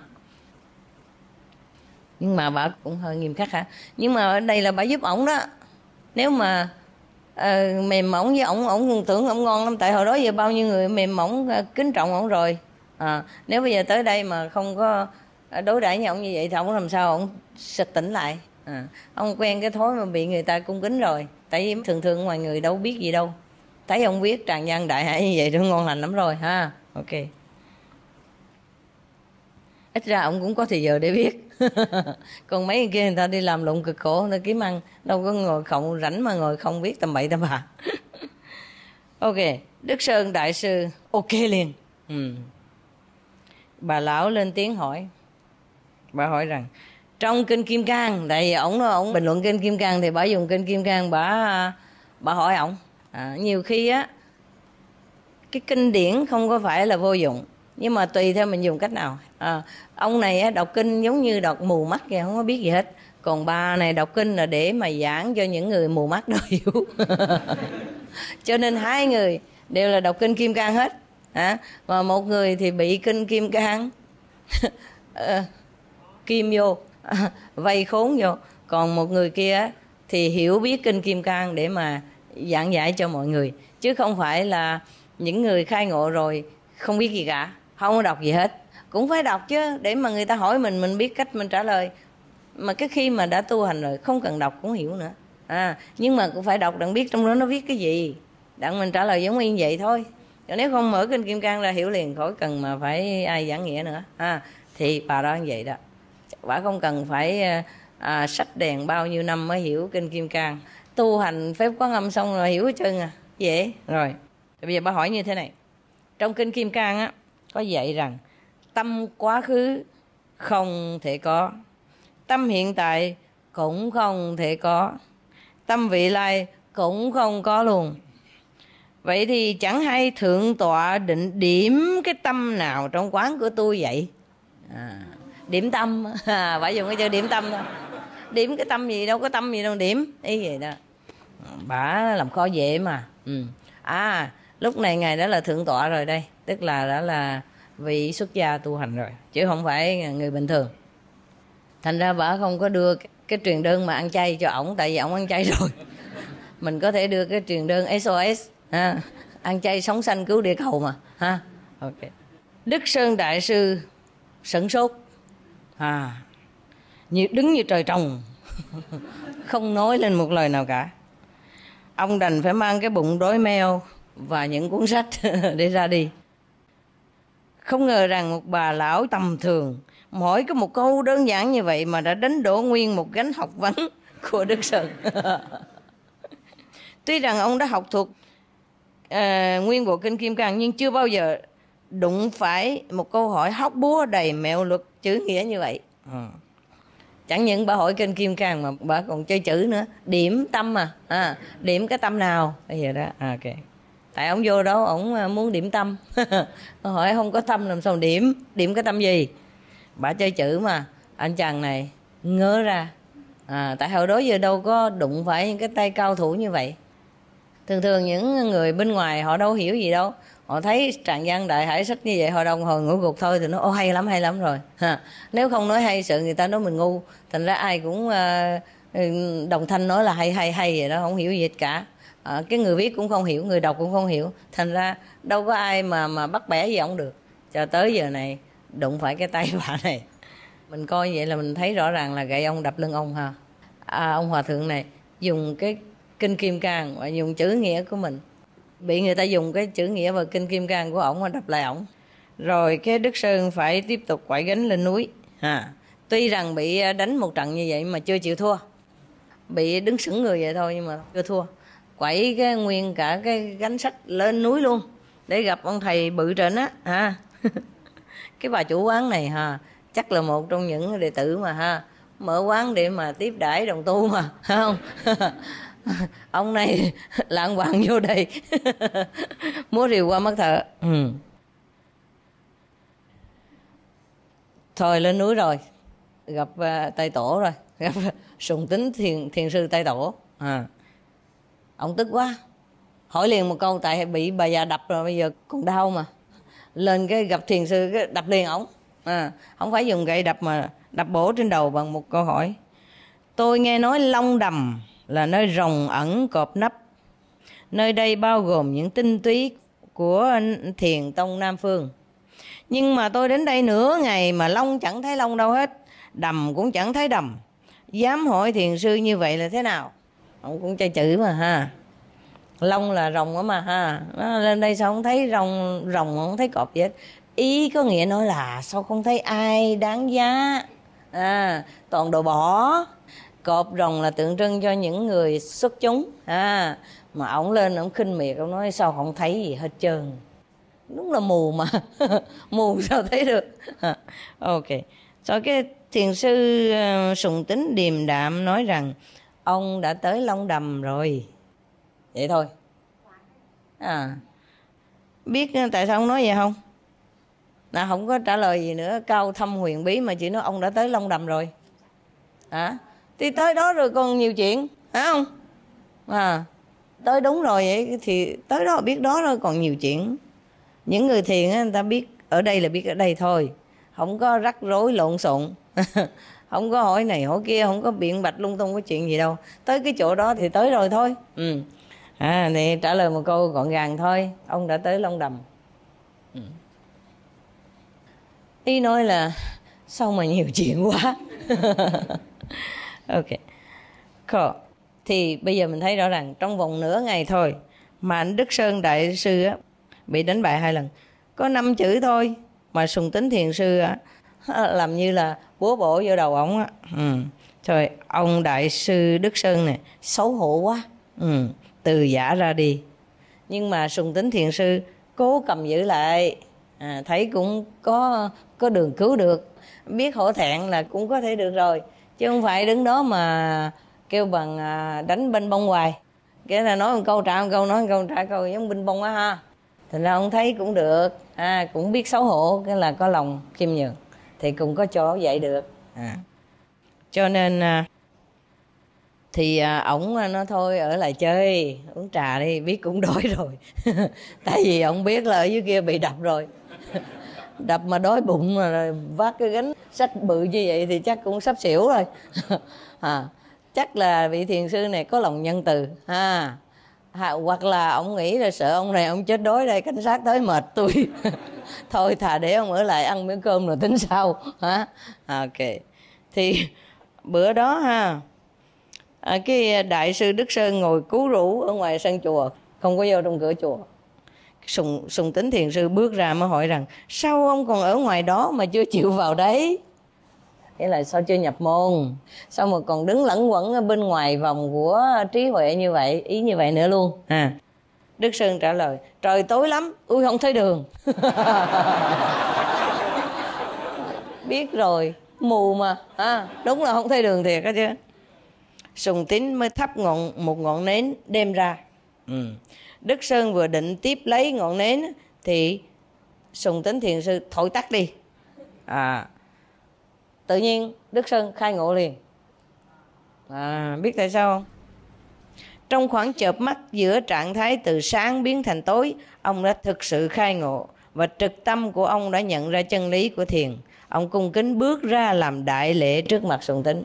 Nhưng mà bà cũng hơi nghiêm khắc hả? Nhưng mà ở đây là bà giúp ổng đó. Nếu mà mềm mỏng với ổng còn tưởng ổng ngon lắm. Tại hồi đó giờ bao nhiêu người mềm mỏng kính trọng ổng rồi. Nếu bây giờ tới đây mà không có đối đãi với ổng như vậy thì ổng làm sao ổng sực tỉnh lại. Ông quen cái thói mà bị người ta cung kính rồi. Tại vì thường thường ngoài người đâu biết gì đâu. Thấy ông viết tràng văn đại hải như vậy thì ngon lành lắm rồi ha. Ok. Ít ra ông cũng có thời giờ để viết. Còn mấy người kia người ta đi làm lụng cực khổ, người ta kiếm ăn, đâu có ngồi không rảnh mà ngồi không viết tầm bậy tầm bạ. Ok, Đức Sơn Đại Sư ok liền. Bà lão lên tiếng hỏi. Bà hỏi rằng trong Kinh Kim Cang, tại vì ổng bình luận Kinh Kim Cang thì bà dùng Kinh Kim Cang, bà hỏi ổng. Nhiều khi á, cái kinh điển không có phải là vô dụng, nhưng mà tùy theo mình dùng cách nào. Ông này á, đọc kinh giống như đọc mù mắt kìa, không có biết gì hết. Còn bà này đọc kinh là để mà giảng cho những người mù mắt đó hiểu. Cho nên hai người đều là đọc Kinh Kim Cang hết. Và một người thì bị Kinh Kim Cang kim vô, vây khốn vô. Còn một người kia thì hiểu biết Kinh Kim Cang để mà giảng giải cho mọi người. Chứ không phải là những người khai ngộ rồi không biết gì cả, không có đọc gì hết. Cũng phải đọc chứ, để mà người ta hỏi mình biết cách mình trả lời. Mà cái khi mà đã tu hành rồi không cần đọc cũng hiểu nữa. Nhưng mà cũng phải đọc đặng biết trong đó nó viết cái gì, đặng mình trả lời giống như vậy thôi. Còn nếu không mở Kinh Kim Cang ra hiểu liền, khỏi cần mà phải ai giảng nghĩa nữa. Thì bà đó như vậy đó. Bà không cần phải sách đèn bao nhiêu năm mới hiểu Kinh Kim Cang. Tu hành phép Quán Âm xong rồi hiểu hết trơn dễ rồi. Bây giờ bà hỏi như thế này. Trong Kinh Kim Cang á, có dạy rằng tâm quá khứ không thể có, tâm hiện tại cũng không thể có, tâm vị lai cũng không có luôn. Vậy thì chẳng hay thượng tọa định điểm cái tâm nào trong quán của tôi vậy? Điểm tâm. Phải dùng cái chữ điểm tâm thôi. Điểm cái tâm gì, đâu có tâm gì đâu điểm. Ý vậy đó. Bà làm khó dễ mà. Lúc này ngài đã là thượng tọa rồi đây. Tức là đã là vị xuất gia tu hành rồi, chứ không phải người bình thường. Thành ra bà không có đưa cái truyền đơn mà ăn chay cho ổng, tại vì ổng ăn chay rồi. Mình có thể đưa cái truyền đơn SOS, ăn chay sống sanh cứu địa cầu mà. Ok. Đức Sơn Đại Sư sửng sốt, đứng như trời trồng. Không nói lên một lời nào cả. Ông đành phải mang cái bụng đói meo và những cuốn sách để ra đi. Không ngờ rằng một bà lão tầm thường hỏi có một câu đơn giản như vậy mà đã đánh đổ nguyên một gánh học vấn của Đức Sơn. Tuy rằng ông đã học thuộc nguyên bộ Kinh Kim Cang, nhưng chưa bao giờ đụng phải một câu hỏi hóc búa đầy mẹo luật chữ nghĩa như vậy. Chẳng những bà hỏi Kinh Kim Cang mà bà còn chơi chữ nữa. Điểm tâm điểm cái tâm nào bây giờ đó. Ok. Tại ông vô đó ông muốn điểm tâm. Hỏi không có tâm làm sao điểm cái tâm gì. Bà chơi chữ mà anh chàng này ngớ ra. Tại hồi đó giờ đâu có đụng phải những cái tay cao thủ như vậy. Thường những người bên ngoài họ đâu hiểu gì đâu. Họ thấy tràng văn đại hải sách như vậy họ đồng hồi ngủ gục thôi thì nó hay lắm rồi. Nếu không nói hay sợ người ta nói mình ngu. Thành ra ai cũng đồng thanh nói là hay vậy đó, không hiểu gì hết cả. Cái người viết cũng không hiểu, người đọc cũng không hiểu. Thành ra đâu có ai mà bắt bẻ gì ông được. Cho tới giờ này đụng phải cái tay bà này, mình coi vậy là mình thấy rõ ràng là gậy ông đập lưng ông ha. Ông hòa thượng này dùng cái Kinh Kim Cang và dùng chữ nghĩa của mình, bị người ta dùng cái chữ nghĩa và Kinh Kim Cang của ổng mà đập lại ổng. Rồi cái Đức Sơn phải tiếp tục quải gánh lên núi. Tuy rằng bị đánh một trận như vậy mà chưa chịu thua, bị đứng sững người vậy thôi nhưng mà chưa thua. Quẩy cái nguyên cả cái gánh sách lên núi luôn để gặp ông thầy bự trên á. Cái bà chủ quán này chắc là một trong những đệ tử mà mở quán để mà tiếp đãi đồng tu mà, không? Ông này lạng quạng vô đây. Múa rìu qua mắt thợ. Thôi lên núi rồi, gặp Tây Tổ rồi, gặp Sùng Tính thiền sư Tây Tổ. Ông tức quá, hỏi liền một câu, tại bị bà già đập rồi bây giờ còn đau mà. Lên cái gặp thiền sư cái đập liền ổng. Không phải dùng gậy đập mà đập bổ trên đầu bằng một câu hỏi. Tôi nghe nói Long Đầm là nơi rồng ẩn cọp nấp. Nơi đây bao gồm những tinh túy của thiền tông Nam Phương. Nhưng mà tôi đến đây nửa ngày mà Long chẳng thấy Long đâu hết, đầm cũng chẳng thấy đầm. Dám hỏi thiền sư như vậy là thế nào? Ông cũng chơi chữ mà Long là rồng đó mà ha. Nó lên đây sao không thấy rồng, không thấy cọp gì hết. Ý có nghĩa nói là sao không thấy ai đáng giá, toàn đồ bỏ. Cọp rồng là tượng trưng cho những người xuất chúng, mà ổng lên ổng khinh miệt, ổng nói sao không thấy gì hết trơn. Đúng là mù mà. Mù sao thấy được. Ok. Rồi cái thiền sư Sùng Tính điềm đạm nói rằng ông đã tới Long Đầm rồi. Vậy thôi. Biết tại sao ông nói vậy không? Là không có trả lời gì nữa, cao thâm huyền bí, mà chỉ nói ông đã tới Long Đầm rồi. Thì tới đó rồi còn nhiều chuyện, phải không? Tới đúng rồi vậy thì tới đó biết đó rồi còn nhiều chuyện. Những người thiền á, người ta biết ở đây là biết ở đây thôi, không có rắc rối lộn xộn. Không có hỏi này hỏi kia, không có biện bạch lung tung cái chuyện gì đâu. Tới cái chỗ đó thì tới rồi thôi. Thì trả lời một câu gọn gàng thôi, ông đã tới Long Đầm. Ý nói là sao mà nhiều chuyện quá. Ok. Thì bây giờ mình thấy rõ ràng trong vòng nửa ngày thôi mà anh Đức Sơn Đại Sư á, bị đánh bại 2 lần. Có 5 chữ thôi mà Sùng Tính Thiền Sư á, làm như là búa bổ vô đầu ổng á. Trời, ông Đại Sư Đức Sơn này xấu hổ quá, từ giả ra đi. Nhưng mà Sùng Tính Thiền Sư cố cầm giữ lại, thấy cũng có đường cứu được. Biết hổ thẹn là cũng có thể được rồi, chứ không phải đứng đó mà kêu bằng đánh binh bông hoài. Cái là nói một câu trả một câu, nói một câu trả câu, giống binh bông á ha. Thành ra ông thấy cũng được, cũng biết xấu hổ, cái là có lòng khiêm nhường, thì cũng có chỗ vậy được. Cho nên thì ổng nói thôi ở lại chơi uống trà đi, biết cũng đói rồi. Tại vì ổng biết là ở dưới kia bị đập rồi. Đập mà đói bụng rồi vác cái gánh sách bự như vậy thì chắc cũng sắp xỉu rồi. Chắc là vị thiền sư này có lòng nhân từ, hoặc là ông nghĩ là sợ ông này ông chết đói đây, cảnh sát tới mệt tôi. Thôi thà để ông ở lại ăn miếng cơm rồi tính sau. Ok. Thì bữa đó cái Đại sư Đức Sơn ngồi cú rũ ở ngoài sân chùa, không có vô trong cửa chùa. Sùng Tính Thiền Sư bước ra mới hỏi rằng sao ông còn ở ngoài đó mà chưa chịu vào đấy? Nghĩa là sao chưa nhập môn, sao mà còn đứng lẩn quẩn ở bên ngoài vòng của trí huệ như vậy, ý như vậy nữa luôn. Đức Sơn trả lời trời tối lắm, ui không thấy đường. Biết rồi, mù mà, đúng là không thấy đường thiệt đó chứ. Sùng Tính mới thắp một ngọn nến đem ra. Đức Sơn vừa định tiếp lấy ngọn nến thì Sùng Tính Thiền Sư thổi tắt đi. Tự nhiên Đức Sơn khai ngộ liền. Biết tại sao không? Trong khoảng chợp mắt giữa trạng thái từ sáng biến thành tối, ông đã thực sự khai ngộ và trực tâm của ông đã nhận ra chân lý của thiền. Ông cung kính bước ra làm đại lễ trước mặt Sùng Tính.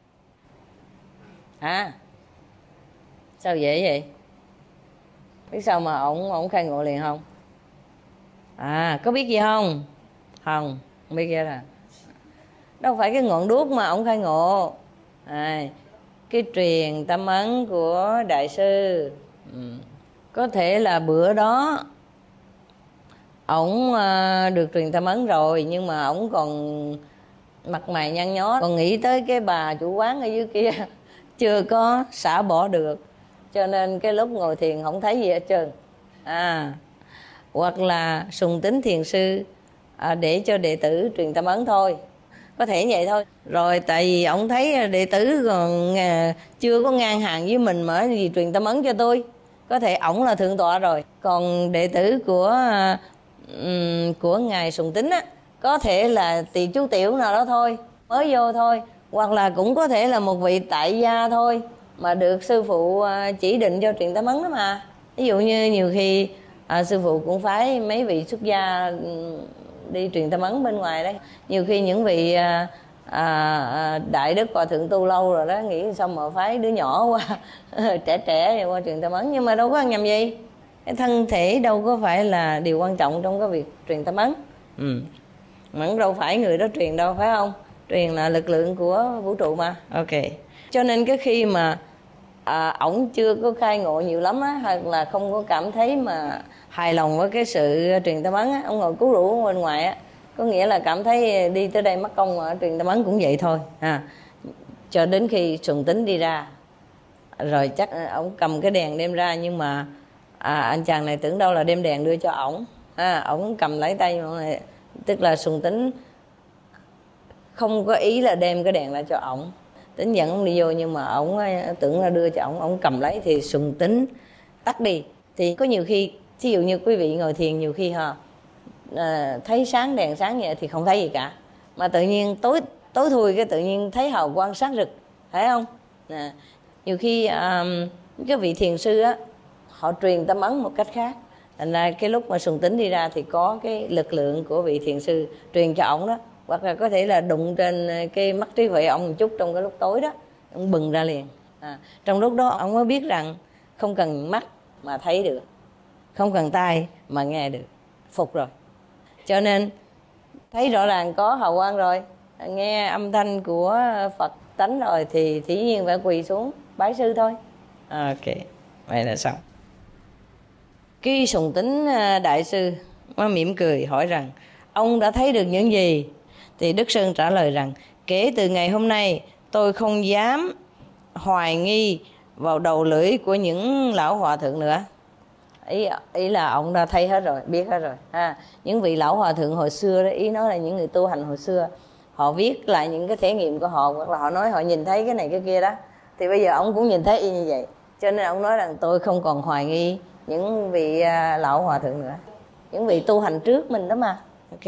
Sao dễ vậy? Biết sao mà ông khai ngộ liền không? Có biết gì không? Không biết gì là đâu phải cái ngọn đuốc mà ông khai ngộ, cái truyền tâm ấn của Đại sư. Có thể là bữa đó ổng được truyền tâm ấn rồi, nhưng mà ổng còn mặt mày nhăn nhó, còn nghĩ tới cái bà chủ quán ở dưới kia chưa có xả bỏ được, cho nên cái lúc ngồi thiền không thấy gì hết trơn. Hoặc là Sùng Tính Thiền Sư để cho đệ tử truyền tâm ấn thôi, có thể vậy thôi. Rồi tại vì ông thấy đệ tử còn chưa có ngang hàng với mình mà gì truyền tâm ấn cho tôi, có thể ổng là thượng tọa rồi, còn đệ tử của ngài Sùng Tính á, có thể là tỳ chú tiểu nào đó thôi, mới vô thôi, hoặc là cũng có thể là một vị tại gia thôi mà được sư phụ chỉ định cho truyền tâm ấn đó mà. Ví dụ như nhiều khi sư phụ cũng phái mấy vị xuất gia đi truyền tâm ấn bên ngoài đấy. Nhiều khi những vị đại đức hòa thượng tu lâu rồi đó, nghĩ sao mà phái đứa nhỏ qua trẻ qua truyền tâm ấn, nhưng mà đâu có ăn nhầm gì. Cái thân thể đâu có phải là điều quan trọng trong cái việc truyền tâm ấn. Mà đâu phải người đó truyền đâu, phải không? Truyền là lực lượng của vũ trụ mà. Ok. Cho nên cái khi mà ổng chưa có khai ngộ nhiều lắm á, hoặc là không có cảm thấy mà hài lòng với cái sự truyền tâm ấn á, ông ngồi cứu rũ bên ngoài á, có nghĩa là cảm thấy đi tới đây mất công mà truyền tâm ấn cũng vậy thôi cho đến khi Sùng Tính đi ra rồi chắc ổng cầm cái đèn đem ra, nhưng mà anh chàng này tưởng đâu là đem đèn đưa cho ổng, ổng cầm lấy tay này, tức là Sùng Tính không có ý là đem cái đèn lại cho ổng, Tính dẫn ông đi vô, nhưng mà ổng tưởng là đưa cho ổng cầm lấy thì Sùng Tính tắt đi. Thì có nhiều khi ví dụ như quý vị ngồi thiền nhiều khi thấy sáng đèn sáng vậy thì không thấy gì cả, mà tự nhiên tối thui cái tự nhiên thấy hào quang sáng rực, phải không? Nhiều khi cái vị thiền sư á, họ truyền tâm ấn một cách khác, thành ra cái lúc mà Sùng Tính đi ra thì có cái lực lượng của vị thiền sư truyền cho ổng đó, hoặc là có thể là đụng trên cái mắt trí huệ ông một chút trong cái lúc tối đó, ông bừng ra liền. Trong lúc đó ông mới biết rằng không cần mắt mà thấy được, không cần tai mà nghe được, phục rồi. Cho nên thấy rõ ràng có hào quang rồi, nghe âm thanh của Phật tánh rồi thì dĩ nhiên phải quỳ xuống bái sư thôi. Ok, vậy là xong. Cái Sùng Tính đại sư mới mỉm cười hỏi rằng ông đã thấy được những gì? Thì Đức Sơn trả lời rằng kể từ ngày hôm nay tôi không dám hoài nghi vào đầu lưỡi của những lão hòa thượng nữa. Ý là ông đã thấy hết rồi, biết hết rồi. Những vị lão hòa thượng hồi xưa đó, ý nói là những người tu hành hồi xưa, họ viết lại những cái thể nghiệm của họ, hoặc là họ nói họ nhìn thấy cái này cái kia đó, thì bây giờ ông cũng nhìn thấy y như vậy. Cho nên ông nói rằng tôi không còn hoài nghi những vị lão hòa thượng nữa, những vị tu hành trước mình đó mà. Ok.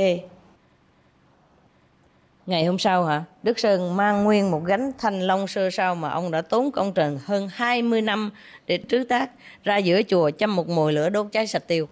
Ngày hôm sau Đức Sơn mang nguyên một gánh thanh long sơ sao mà ông đã tốn công trình hơn 20 năm để trứ tác ra giữa chùa, châm một mồi lửa đốt cháy sạch tiêu.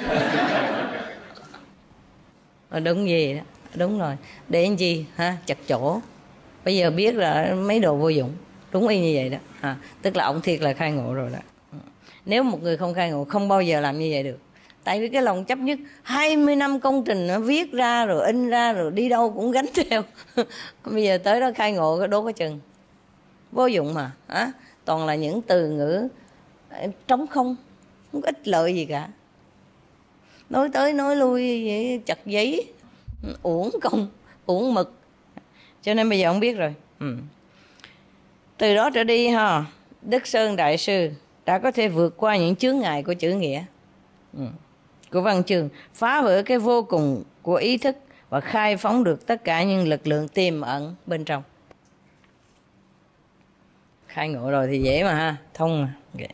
Đúng gì đó, đúng rồi. Để làm gì chặt chỗ. Bây giờ biết là mấy đồ vô dụng. Đúng y như vậy đó. Tức là ông thiệt là khai ngộ rồi đó. Nếu một người không khai ngộ không bao giờ làm như vậy được. Tại vì cái lòng chấp nhất 20 năm công trình nó viết ra rồi in ra rồi đi đâu cũng gánh theo. Bây giờ tới đó khai ngộ cái đố cái chừng. Vô dụng mà. Toàn là những từ ngữ trống không có ích lợi gì cả. Nói tới nói lui vậy, chặt giấy, uổng công, uổng mực. Cho nên bây giờ ông biết rồi. Từ đó trở đi Đức Sơn đại sư đã có thể vượt qua những chướng ngại của chữ nghĩa, của văn chương, phá vỡ cái vô cùng của ý thức và khai phóng được tất cả những lực lượng tiềm ẩn bên trong. Khai ngộ rồi thì dễ mà thông mà. Okay.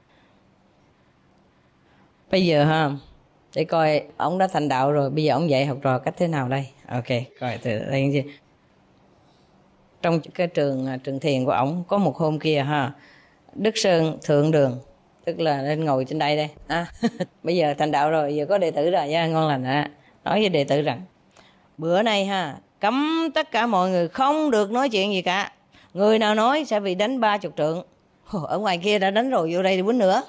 Bây giờ để coi ông đã thành đạo rồi, bây giờ ông dạy học trò cách thế nào đây? Ok, coi từ đây gì. Trong cái trường thiền của ông có một hôm kia Đức Sơn thượng đường, tức là lên ngồi trên đây bây giờ thành đạo rồi, giờ có đệ tử rồi nha, ngon lành nói với đệ tử rằng bữa nay cấm tất cả mọi người không được nói chuyện gì cả, người nào nói sẽ bị đánh 30 trượng. Ở ngoài kia đã đánh rồi, vô đây thì quýnh nữa.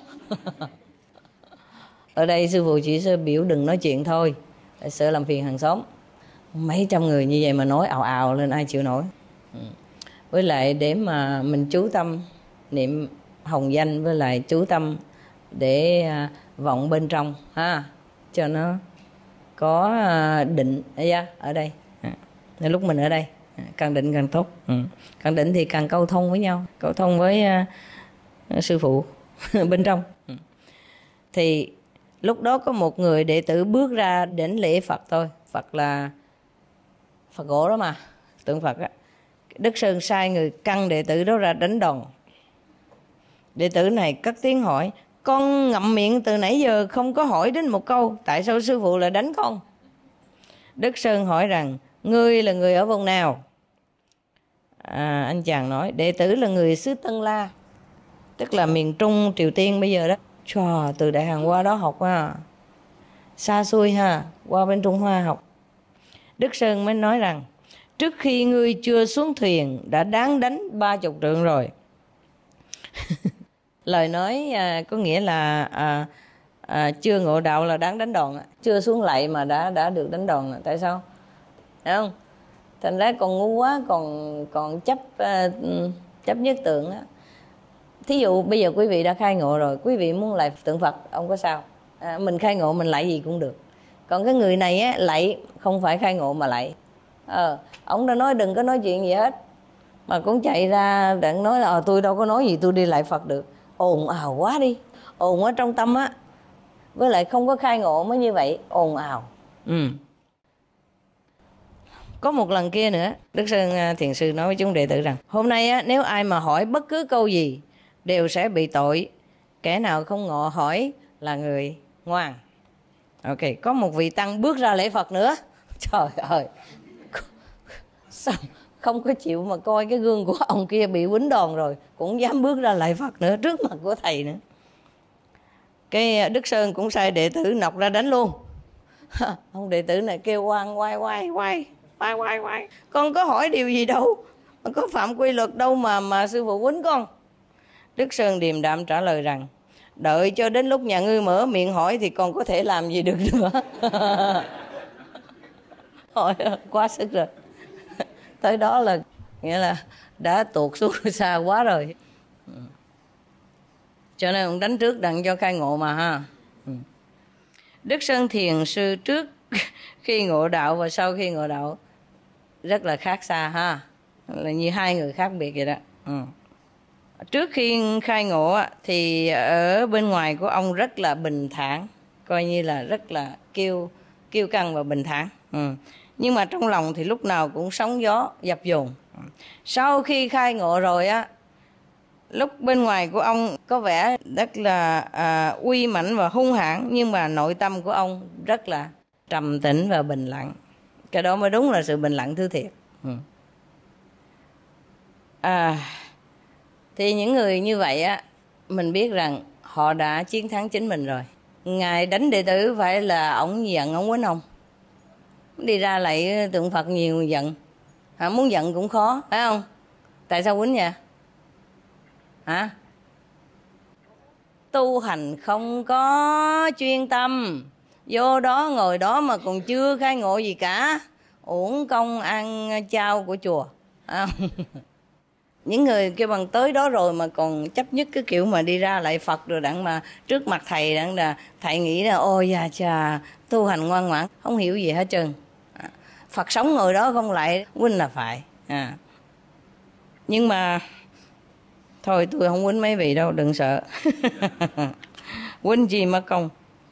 Ở đây sư phụ chỉ sẽ biểu đừng nói chuyện thôi, sợ làm phiền hàng xóm. Mấy trăm người như vậy mà nói ào ào lên ai chịu nổi. Với lại để mà mình chú tâm niệm hồng danh, với lại chú tâm để vọng bên trong cho nó có định ở đây. Lúc mình ở đây càng định càng tốt. Càng định thì càng câu thông với nhau, câu thông với sư phụ bên trong. Thì lúc đó có một người đệ tử bước ra đảnh lễ Phật thôi. Phật là Phật gỗ đó mà, tượng Phật á. Đức Sơn sai người căng đệ tử đó ra đánh đòn. Đệ tử này cất tiếng hỏi: con ngậm miệng từ nãy giờ không có hỏi đến một câu, tại sao sư phụ lại đánh con? Đức Sơn hỏi rằng: ngươi là người ở vùng nào? Anh chàng nói: đệ tử là người xứ Tân La, tức là miền Trung Triều Tiên bây giờ đó. Trời, từ Đại Hàn qua đó học xa xôi qua bên Trung Hoa học. Đức Sơn mới nói rằng: trước khi ngươi chưa xuống thuyền đã đáng đánh 30 trượng rồi. Lời nói có nghĩa là chưa ngộ đạo là đáng đánh đòn, chưa xuống lạy mà đã được đánh đòn. Tại sao? Thấy không? Thành ra còn ngu quá, còn chấp nhất tượng á. Thí dụ bây giờ quý vị đã khai ngộ rồi, quý vị muốn lạy tượng Phật, ông có sao? Mình khai ngộ mình lạy gì cũng được. Còn cái người này á, lạy không phải khai ngộ mà lạy. Ông đã nói đừng có nói chuyện gì hết, mà cũng chạy ra đặng nói là tôi đâu có nói gì, tôi đi lạy Phật được. Ồn ào quá đi, ồn ở trong tâm á, với lại không có khai ngộ mới như vậy, ồn ào. Có một lần kia nữa, Đức Sơn Thiền Sư nói với chúng đệ tử rằng hôm nay á, nếu ai mà hỏi bất cứ câu gì đều sẽ bị tội. Kẻ nào không ngộ hỏi là người ngoan. Ok, có một vị tăng bước ra lễ Phật nữa. Trời ơi, sao không có chịu mà coi cái gương của ông kia bị quýnh đòn rồi, cũng dám bước ra lạy Phật nữa, trước mặt của thầy nữa. Cái Đức Sơn cũng sai đệ tử nọc ra đánh luôn. Ông đệ tử này kêu oan quay. Con có hỏi điều gì đâu, mà có phạm quy luật đâu mà sư phụ quýnh con. Đức Sơn điềm đạm trả lời rằng đợi cho đến lúc nhà ngươi mở miệng hỏi thì con có thể làm gì được nữa. Hỏi quá sức rồi. Tới đó là nghĩa là đã tuột xuống xa quá rồi. Cho nên ông đánh trước đặng cho khai ngộ mà ha. Đức Sơn Thiền Sư trước khi ngộ đạo và sau khi ngộ đạo rất là khác xa ha, là như hai người khác biệt vậy đó. Trước khi khai ngộ thì ở bên ngoài của ông rất là bình thản, coi như là rất là kiêu căng và bình thản. Nhưng mà trong lòng thì lúc nào cũng sóng gió dập dồn. Sau khi khai ngộ rồi á, lúc bên ngoài của ông có vẻ rất là uy mãnh và hung hãn, nhưng mà nội tâm của ông rất là trầm tĩnh và bình lặng. Cái đó mới đúng là sự bình lặng thứ thiệt. Thì những người như vậy á, mình biết rằng họ đã chiến thắng chính mình rồi. Ngài đánh đệ tử phải là ổng giận, ổng quýnh ông. Đi ra lại tượng Phật nhiều giận. Muốn giận cũng khó, phải không? Tại sao quýnh vậy? Tu hành không có chuyên tâm, vô đó ngồi đó mà còn chưa khai ngộ gì cả, uổng công ăn chay của chùa. Những người kêu bằng tới đó rồi mà còn chấp nhất cái kiểu mà đi ra lại Phật rồi đặng mà trước mặt thầy đặng là thầy nghĩ là ôi da chà tu hành ngoan ngoãn, không hiểu gì hết trơn. Phật sống ngồi đó không lại quýnh là phải. Nhưng mà thôi tôi không quýnh mấy vị đâu, đừng sợ. Quýnh chi mất công.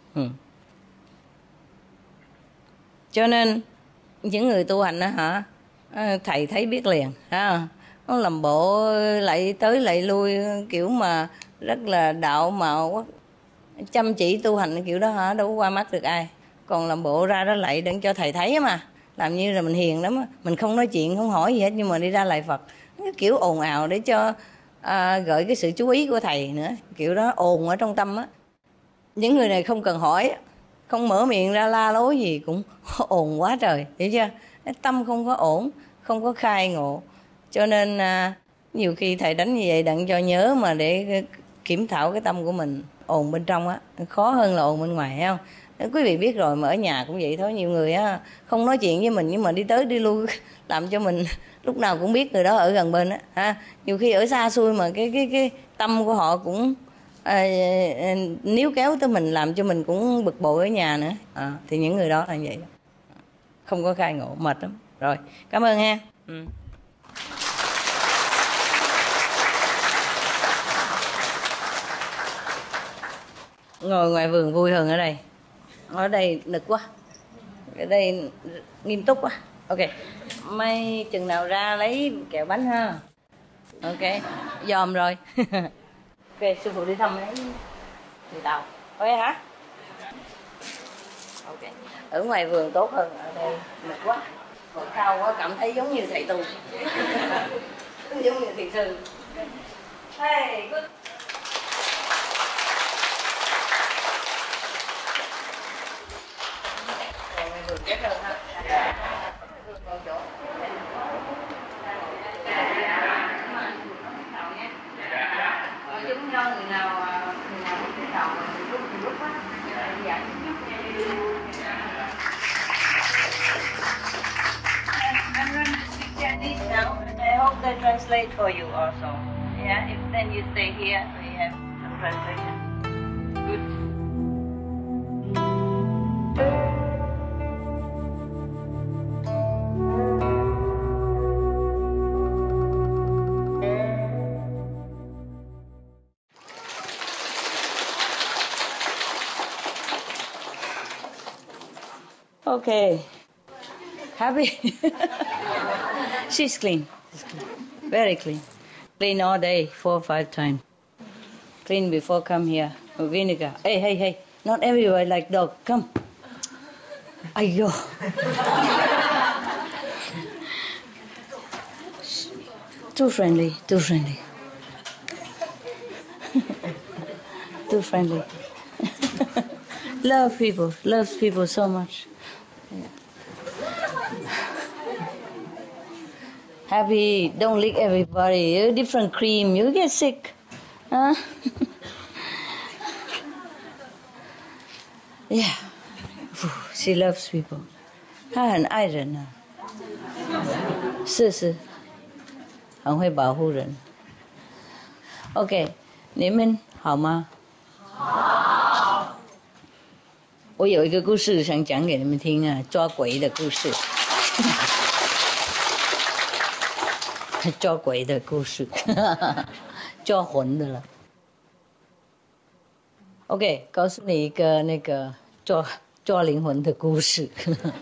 Cho nên những người tu hành đó hả, thầy thấy biết liền ha. Nó làm bộ lại tới lại lui kiểu mà rất là đạo mạo, chăm chỉ tu hành kiểu đó hả, đâu có qua mắt được ai. Còn làm bộ ra đó lại đừng cho thầy thấy mà, làm như là mình hiền lắm, mình không nói chuyện không hỏi gì hết, nhưng mà đi ra lại Phật kiểu ồn ào để cho gợi cái sự chú ý của thầy nữa, kiểu đó ồn ở trong tâm á. Những người này không cần hỏi, không mở miệng ra la lối gì cũng ồn quá trời, hiểu chưa? Cái tâm không có ổn, không có khai ngộ. Cho nên nhiều khi thầy đánh như vậy đặng cho nhớ mà để kiểm thảo cái tâm của mình. Ồn bên trong á khó hơn là ồn bên ngoài, thấy không? Quý vị biết rồi, mà ở nhà cũng vậy thôi. Nhiều người á không nói chuyện với mình nhưng mà đi tới đi lui làm cho mình lúc nào cũng biết người đó ở gần bên á ha. Nhiều khi ở xa xôi mà cái tâm của họ cũng níu kéo tới mình, làm cho mình cũng bực bội ở nhà nữa. Thì những người đó là như vậy, không có khai ngộ, mệt lắm. Rồi, cảm ơn ha. Ngồi ngoài vườn vui hơn ở đây. Ở đây nực quá, ở đây nghiêm túc quá. Ok, may chừng nào ra lấy kẹo bánh ha. Ok, dòm rồi. Ok, sư phụ đi thăm lấy người Tàu. Ok hả? Ok, ở ngoài vườn tốt hơn, ở đây nực quá. Còn sau quá cảm thấy giống như thầy tu. Giống như thiền sư. Hey, good. Kết hơn ha. Còn chỗ. Chúng nhau người nào cái đầu lúc á, dạ chút nha. I'm going to speak Chinese now, and I hope they translate for you also. Yeah, if then you stay here, so you have some translation. Good. Okay. Happy? She's clean. She's clean. Very clean. Clean all day, 4 or 5 times. Clean before come here. With vinegar. Hey, hey, hey. Not everywhere like dog. Come. Ayo. Too friendly. Too friendly. Too friendly. Love people. Loves people so much. Yeah. Happy, don't lick everybody. You're different cream, you get sick. Huh? Yeah. She loves people. 她很爱人啊。是，很会保护人。OK， 你们好吗？好。我有一个故事想讲给你们听啊，抓鬼的故事。抓鬼的故事，抓魂的了。OK， 告诉你一个那个抓灵魂的故事，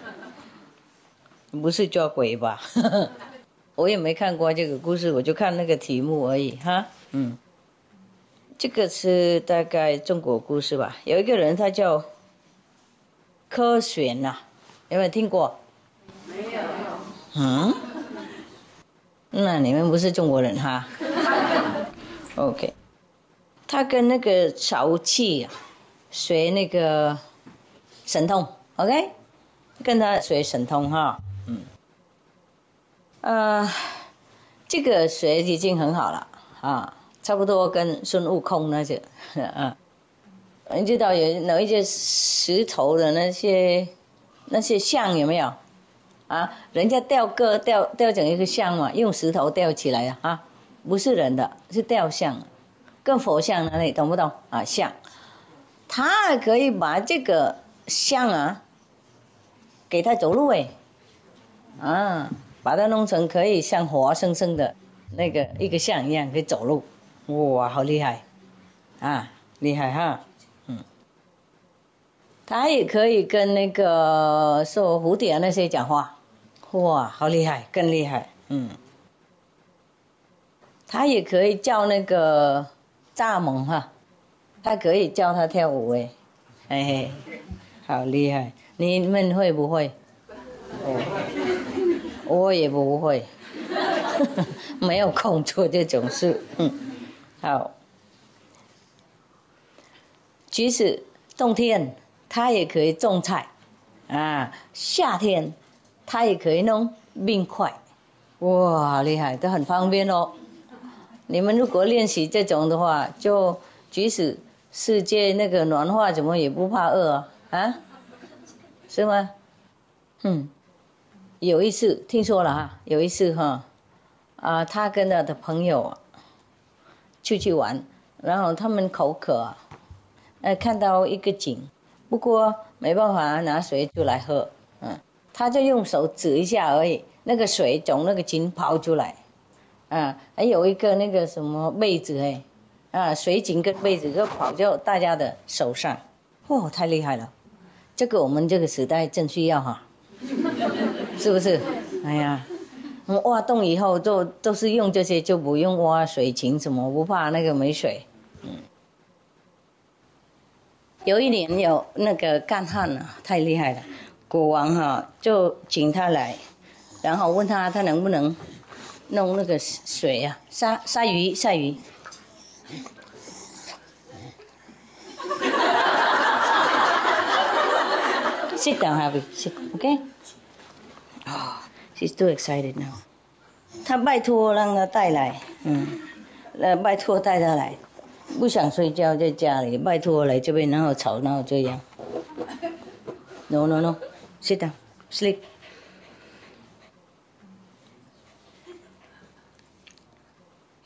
不是抓鬼吧？我也没看过这个故事，我就看那个题目而已哈。这个是大概中国故事吧。有一个人他叫柯玄呐，有没有听过？没有。那你们不是中国人哈 ？OK， 他跟那个曹气学那个神通 ，OK， 跟他学神通哈，这个学已经很好了啊，差不多跟孙悟空那些啊，你知道有一些石头的那些像有没有？啊，人家吊整一个像嘛，用石头吊起来啊，不是人的，是吊像，跟佛像那里懂不懂啊？像，他可以把这个像啊，给他走路啊，把它弄成可以像活生生的那个一个像一样可以走路，哇，好厉害啊，厉害哈，他也可以跟那个说蝴蝶那些讲话。哇，好厉害，更厉害，他也可以叫那个蚱蜢哈，他可以教他跳舞嘿，好厉害，你们会不会？我也不会，没有空做这种事，好，即使冬天他也可以种菜，啊，夏天。他也可以弄冰块，哇，好厉害，都很方便哦。你们如果练习这种的话，就即使世界那个暖化，怎么也不怕饿啊？是吗？有一次听说了哈，有一次他跟他的朋友出去玩，然后他们口渴看到一个井，不过没办法拿水出来喝，他就用手指一下而已，那个水从那个井跑出来，还有一个那个什么被子水井跟被子就跑到大家的手上，太厉害了！这个我们这个时代真需要哈，是不是？哎呀，挖洞以后都是用这些，就不用挖水井什么，不怕那个没水。有一年有那个干旱太厉害了。国王就请他来，然后问他能不能弄那个水杀鱼。Sit down, Harvey. Sit, okay? She's too excited now. 他拜托让他带来，拜托带他来，不想睡觉在家里，拜托来这边，然后吵闹这样。No. Sit down, sleep.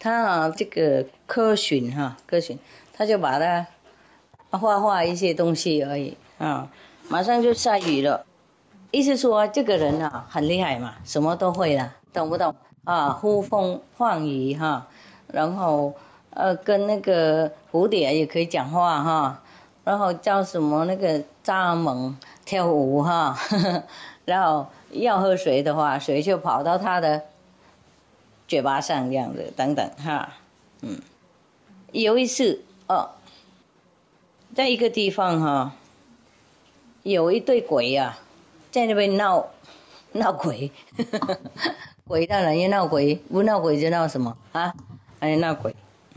他啊，这个科巡哈，科巡，他就把它画一些东西而已啊，马上就下雨了。意思说这个人啊很厉害嘛，什么都会了，懂不懂啊？呼风唤雨哈，然后跟那个蝴蝶也可以讲话哈，然后叫什么那个蚱蜢跳舞哈，然后要喝水的话，水就跑到他的嘴巴上这样子，等等哈，有一次在一个地方哈，有一对鬼啊，在那边闹鬼，鬼当然要闹鬼，不闹鬼就闹什么啊？哎，闹鬼。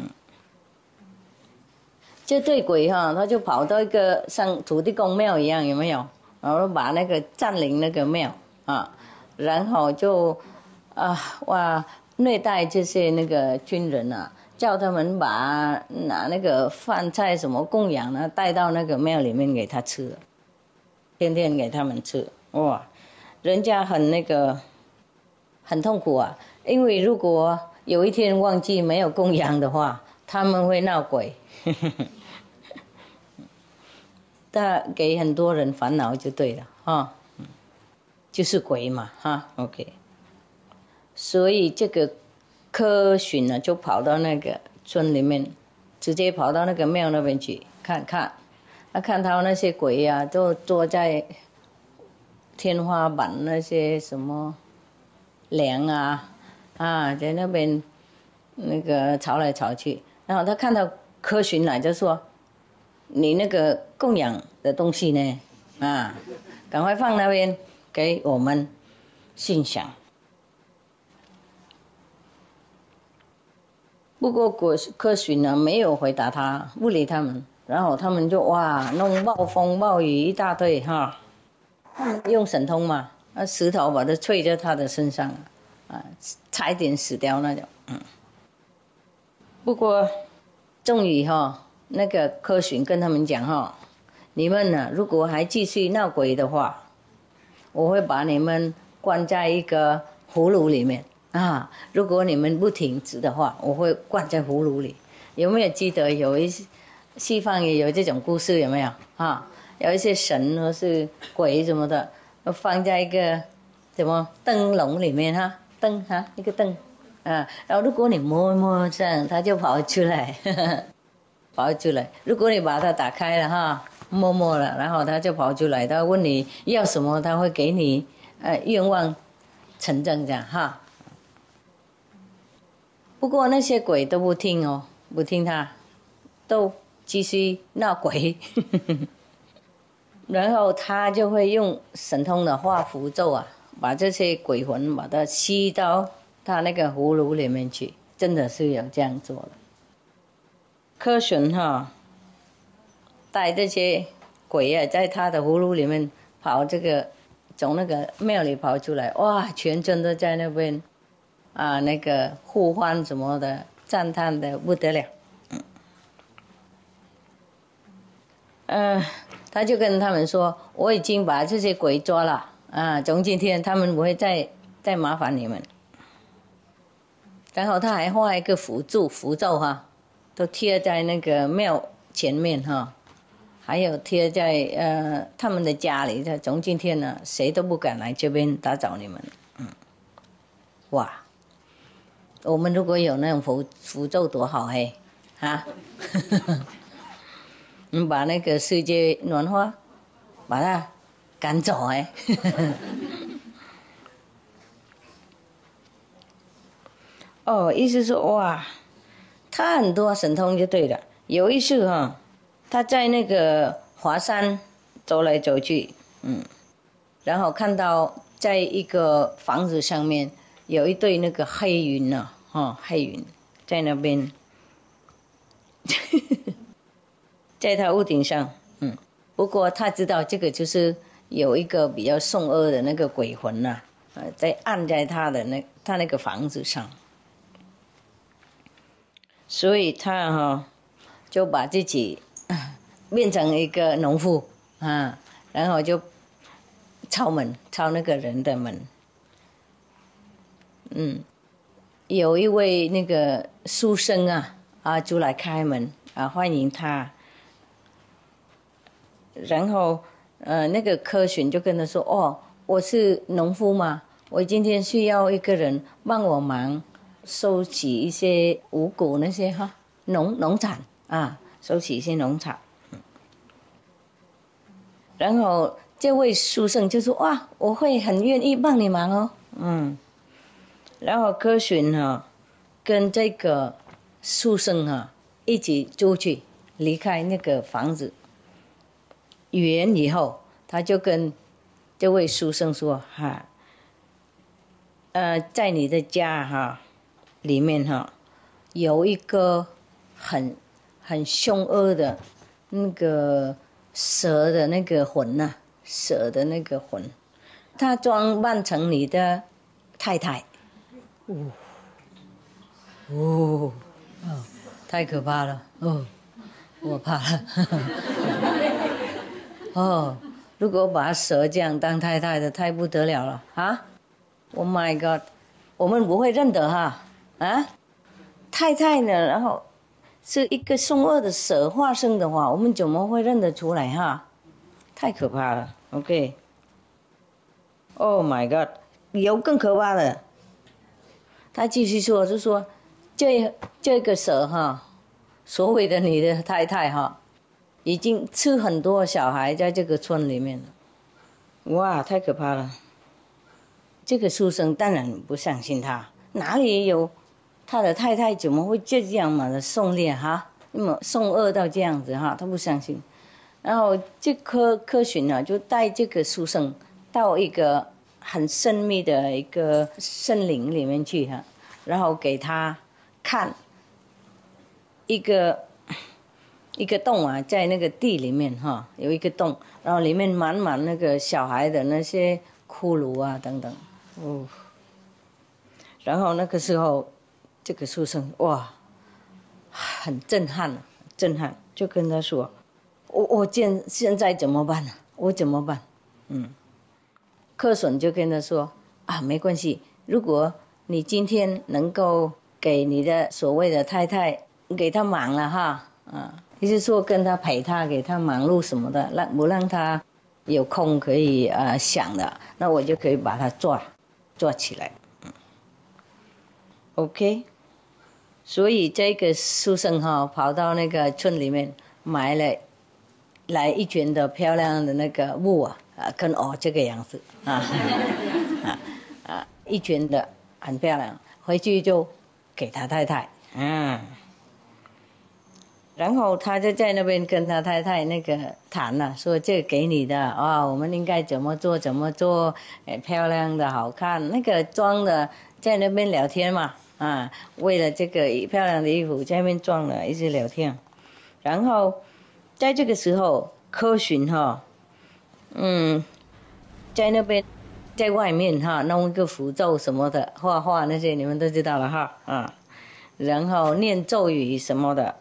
这对鬼哈，他就跑到一个像土地公庙一样，有没有？然后把那个占领那个庙啊，然后就虐待这些那个军人啊，叫他们拿那个饭菜什么供养呢，带到那个庙里面给他吃，天天给他们吃，哇，人家很痛苦啊，因为如果有一天忘记没有供养的话，他们会闹鬼，他给很多人烦恼就对了哈，就是鬼嘛哈 ，OK。所以这个科巡呢，就跑到那个村里面，直接跑到那个庙那边去看看。他看到那些鬼啊，都坐在天花板那些什么梁啊，在那边那个吵来吵去。然后他看到科巡来，就说：“你那个供养的东西呢？赶快放那边给我们欣赏。”不过科巡呢没有回答他，不理他们，然后他们就弄暴风暴雨一大堆哈，用神通嘛，石头把它吹在他的身上，差一点死掉那种。不过终于那个科巡跟他们讲你们呢如果还继续闹鬼的话，我会把你们关在一个葫芦里面。如果你们不停止的话，我会灌在葫芦里。有没有记得西方也有这种故事？有没有有一些神或是鬼什么的，放在一个什么灯笼里面一个灯然后如果你摸这样，它就跑出来，跑出来。如果你把它打开了摸了，然后它就跑出来，它问你要什么，它会给你愿望成真这样不过那些鬼都不听不听他，都继续闹鬼，然后他就会用神通的画符咒把这些鬼魂把它吸到他那个葫芦里面去，真的是有这样做的。科巡带这些鬼在他的葫芦里面跑，从那个庙里跑出来，哇，全村都在那边。那个呼唤什么的，赞叹的不得了。他就跟他们说，我已经把这些鬼抓了从今天他们不会再麻烦你们。然后他还画一个符咒都贴在那个庙前面还有贴在他们的家里。从今天呢，谁都不敢来这边打扰你们。哇！我们如果有那种符咒多好把那个世界暖化，把它赶走意思说哇，他很多神通就对了。有一次他在那个华山走来走去，然后看到在一个房子上面有一对那个黑云黑云在那边，在他屋顶上，不过他知道这个就是有一个比较凶恶的那个鬼魂在按在他那个房子上，所以他就把自己变成一个农妇然后就敲那个人的门， 有一位那个书生就来开门欢迎他。然后那个科巡就跟他说：“哦，我是农夫嘛，我今天需要一个人帮我忙收集一些五谷那些农产收集一些农产。”然后这位书生就说：“哇，我会很愿意帮你忙哦。”然后科巡跟这个书生一起出去离开那个房子。远以后，他就跟这位书生说：“在你的家里面有一个很凶恶的那个蛇的那个魂蛇的那个魂，他装扮成你的太太。”太可怕了我怕了如果把蛇这样当太太的，太不得了了！Oh my God， 我们不会认得太太呢，然后是一个凶恶的蛇化身的话，我们怎么会认得出来太可怕了 ，OK。Oh my God， 有更可怕的。他继续说，就说这个蛇所谓的你的太太已经吃很多小孩在这个村里面了。哇，太可怕了！这个书生当然不相信他，哪里有他的太太怎么会这样嘛的凶烈那么凶恶到这样子他不相信。然后这科巡就带这个书生到一个很神秘的一个森林里面去然后给他看一个洞在那个地里面有一个洞，然后里面满那个小孩的那些骷髅等等然后那个时候这个书生哇很震撼，就跟他说：“我现在怎么办呢？我怎么办？”科巡就跟他说：“没关系，如果你今天能够给你的所谓的太太给她忙了意思说跟她陪她，给她忙碌什么的，不让她有空可以想的，那我就可以把她抓起来。OK， 所以这个书生跑到那个村里面买来一卷的漂亮的那个木跟这个样子一卷的很漂亮，回去就给他太太然后他就在那边跟他太太那个谈说这个给你的我们应该怎么做漂亮的好看，那个装的在那边聊天嘛为了这个漂亮的衣服在那边装了一直聊天。然后在这个时候科巡在那边在外面弄一个符咒什么的，画那些你们都知道了然后念咒语什么的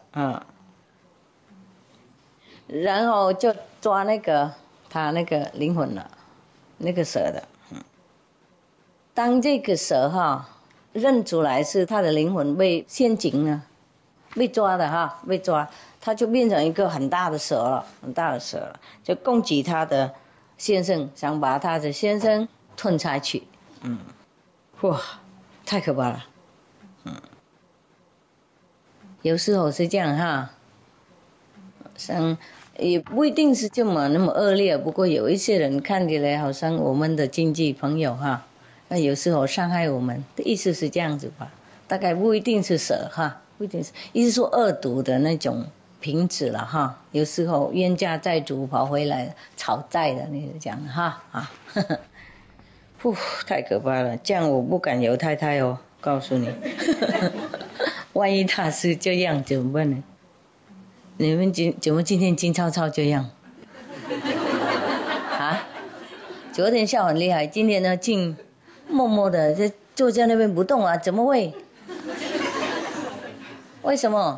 然后就抓他那个灵魂了，那个蛇的当这个蛇认出来是他的灵魂被陷阱了，被抓的被抓，他就变成一个很大的蛇了，就攻击他的先生，想把他的先生吞下去哇，太可怕了有时候是这样像也不一定是这么那么恶劣，不过有一些人看起来好像我们的亲戚朋友那有时候伤害我们的意思是这样子吧，大概不一定是蛇不一定是，意思说恶毒的那种瓶子了有时候冤家债主跑回来讨债的那个这样太可怕了，这样我不敢有太太告诉你万一他是这样怎么办呢？你们怎么今天金超超这样昨天笑很厉害，今天呢静默默的就坐在那边不动怎么会？为什么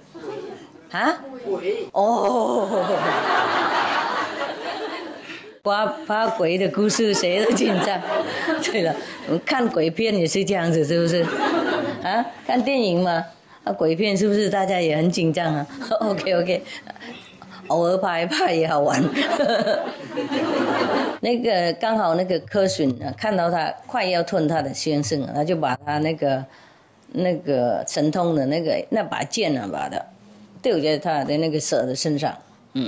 怕鬼的故事谁都紧张对了，我们看鬼片也是这样子，是不是啊，看电影嘛，鬼片是不是大家也很紧张啊？OK， 偶尔怕一怕也好玩。那个刚好那个柯巡看到他快要吞他的先生，他就把他那个神通的那把剑把它丢在他的那个蛇的身上，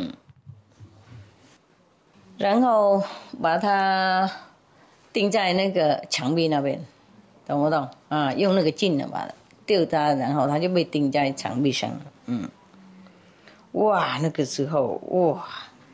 然后把他钉在那个墙壁那边，懂不懂啊？用那个劲把它丢他，然后他就被钉在墙壁上，哇，那个时候哇，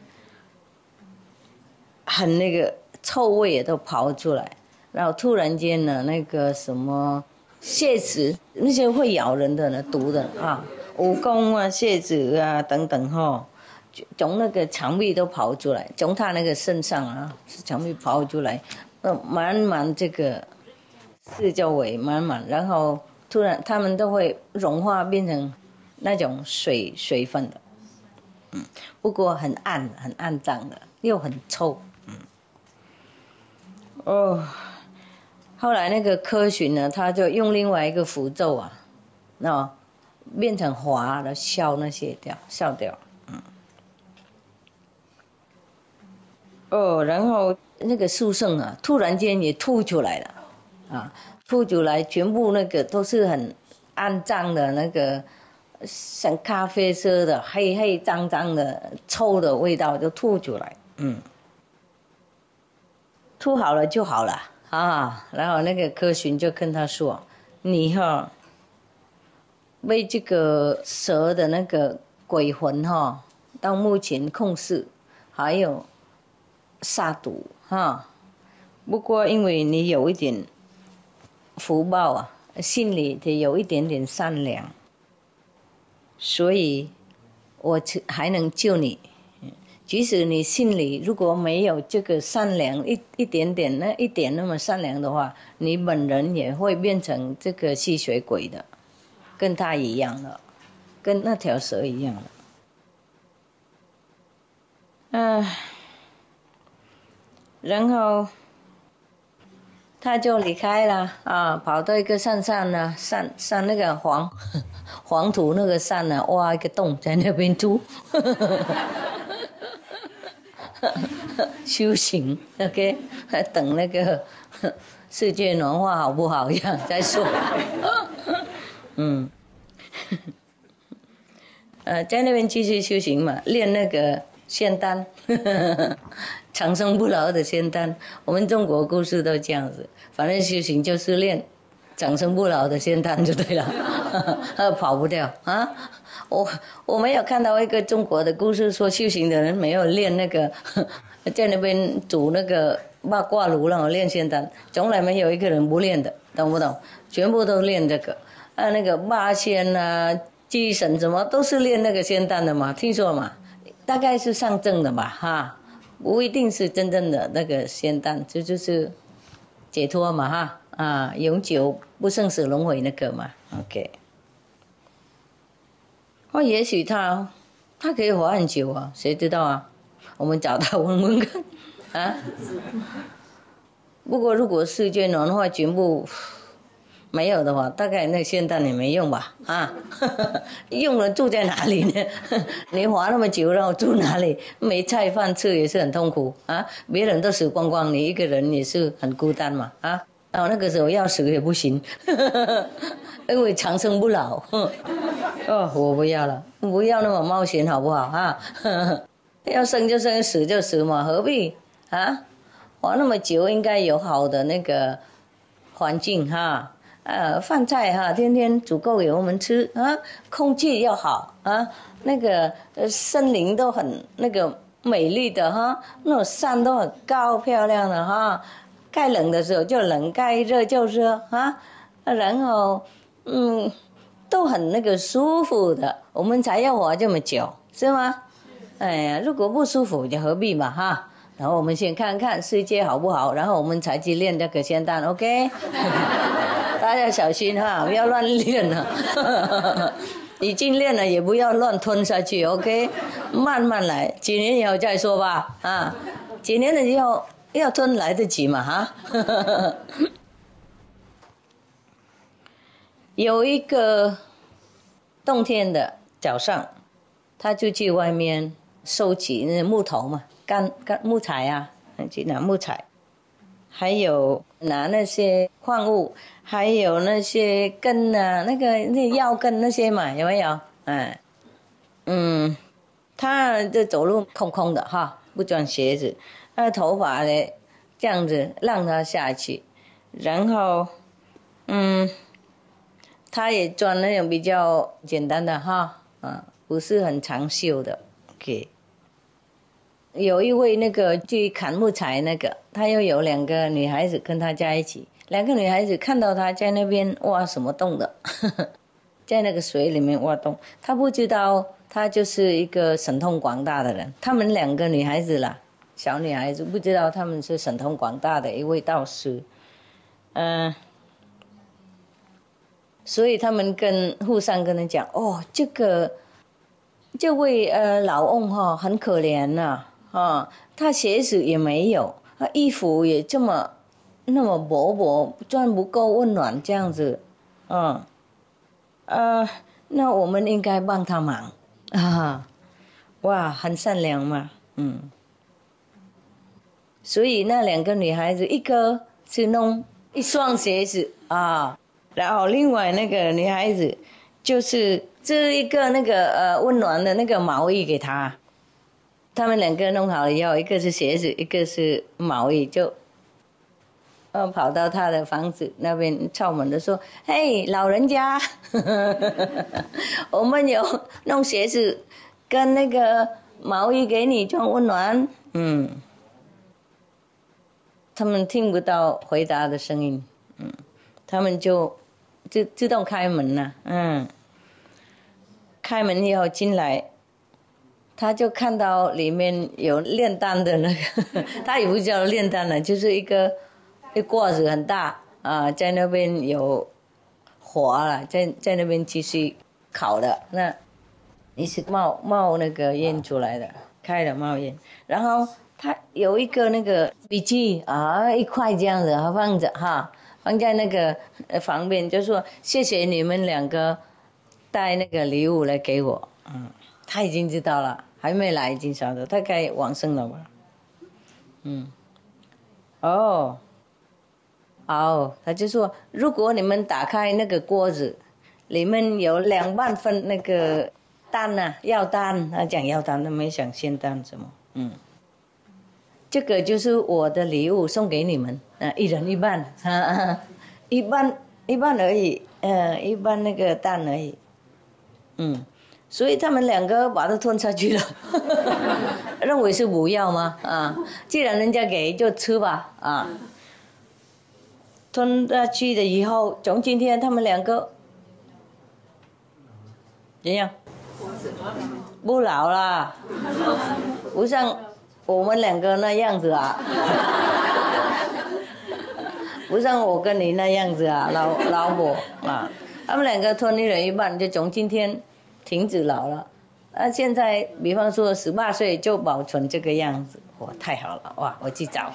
很那个臭味也都跑出来，然后突然间呢，那个什么蟹子，那些会咬人的呢，毒的啊，蜈蚣啊、蟹子啊等等哈，从那个墙壁都跑出来，从他那个身上啊，墙壁跑出来，满这个四周围满，然后突然他们都会融化变成那种水分的，不过很暗脏的，又很臭，后来那个柯巡呢，他就用另外一个符咒啊，变成滑了，消掉，然后那个书生啊，突然间也吐出来了，吐出来，全部那个都是很肮脏的那个，像咖啡色的黑脏的臭的味道就吐出来，吐好了就好了啊。然后那个柯巡就跟他说：“你被这个蛇的那个鬼魂到目前控制，还有杀毒不过因为你有一点福报啊，心里得有一点点善良，所以我还能救你。即使你心里如果没有这个善良一点点那么善良的话，你本人也会变成这个吸血鬼的，跟他一样的，跟那条蛇一样的。然后他就离开了跑到一个山上呢，山那个黄土那个山呢，挖一个洞在那边住。修行 ，OK， 还等那个世界暖化好不好？这样再说。在那边继续修行嘛，练那个仙丹，长生不老的仙丹。我们中国故事都这样子，反正修行就是练长生不老的仙丹就对了，跑不掉啊。我没有看到一个中国的故事说修行的人没有练那个，在那边煮那个八卦炉然后练仙丹，从来没有一个人不练的，懂不懂？全部都练这个那个八仙啊、祭神什么都是练那个仙丹的嘛，听说嘛，大概是上证的吧不一定是真正的那个仙丹，就是解脱嘛永久不生死轮回那个嘛 ，OK。也许他可以活很久啊，谁知道啊？我们找他问看不过如果世界暖化全部没有的话，大概那仙丹也没用吧用了住在哪里呢？你活那么久，然后住哪里？没菜饭吃也是很痛苦别人都死光光，你一个人也是很孤单嘛然后那个时候要死也不行，因为长生不老。我不要了，不要那么冒险好不好要生就生，死就死嘛，何必活那么久，应该有好的那个环境饭菜天天煮够给我们吃空气要好那个森林都很那个美丽的那种山都很高漂亮的该冷的时候就冷，该热就热然后都很那个舒服的，我们才要活这么久，是吗？哎呀，如果不舒服就何必嘛然后我们先看看世界好不好，然后我们才去练这个仙丹 ，OK？ 大家小心不要乱练了。已经练了也不要乱吞下去 ，OK？ 慢慢来，几年以后再说吧几年了以后要吞来得及嘛有一个冬天的早上，他就去外面收集那木头嘛，干木材啊，去拿木材，还有拿那些矿物，还有那些根啊，那药根那些嘛，有没有？他的走路空空的哈，不穿鞋子，他的头发呢这样子让他下去，然后他也穿那种比较简单的哈，不是很长袖的。OK， 有一位那个去砍木材那个，他又有2个女孩子跟他在一起，2个女孩子看到他在那边挖什么洞的，在那个水里面挖洞，他不知道他就是一个神通广大的人。他们2个女孩子啦，小女孩子不知道他们是神通广大的一位道士，所以他们互相跟人讲，哦，这位老翁哈很可怜呐，他鞋子也没有，衣服也那么薄薄，穿不够温暖这样子，那我们应该帮他忙啊！哇，很善良嘛，所以那2个女孩子，一个是弄一双鞋子啊，然后另外那个女孩子就是织一个那个温暖的那个毛衣给她。他们2个弄好了以后，一个是鞋子，一个是毛衣，就跑到他的房子那边敲门的说：“嘿，老人家，我们有弄鞋子跟那个毛衣给你装温暖。”他们听不到回答的声音，他们就自动开门了，开门以后进来，他就看到里面有炼丹的那个，他也不叫炼丹了，就是一锅子很大啊，在那边有火了，在那边继续烤的，那一直冒那个烟出来的，开了冒烟，然后他有一个那个笔记啊，一块这样子放着哈，放在那个旁边，就说谢谢你们2个带那个礼物来给我，他已经知道了，还没来已经晓得，大概往生了吧，他就说，如果你们打开那个锅子，里面有2万份那个丹啊，药丹，他讲药丹，他没想仙丹什么，这个就是我的礼物送给你们，一人1半，一半而已，一半那个丹而已，所以他们2个把它吞下去了，认为是补药吗？既然人家给就吃吧，吞下去了以后，从今天他们2个怎样？不老啦，不像我们2个那样子啊，不像我跟你那样子啊，老婆啊，他们2个吞1人1半，就从今天停止老了。现在比方说18岁就保存这个样子，哇，太好了，哇，我去找。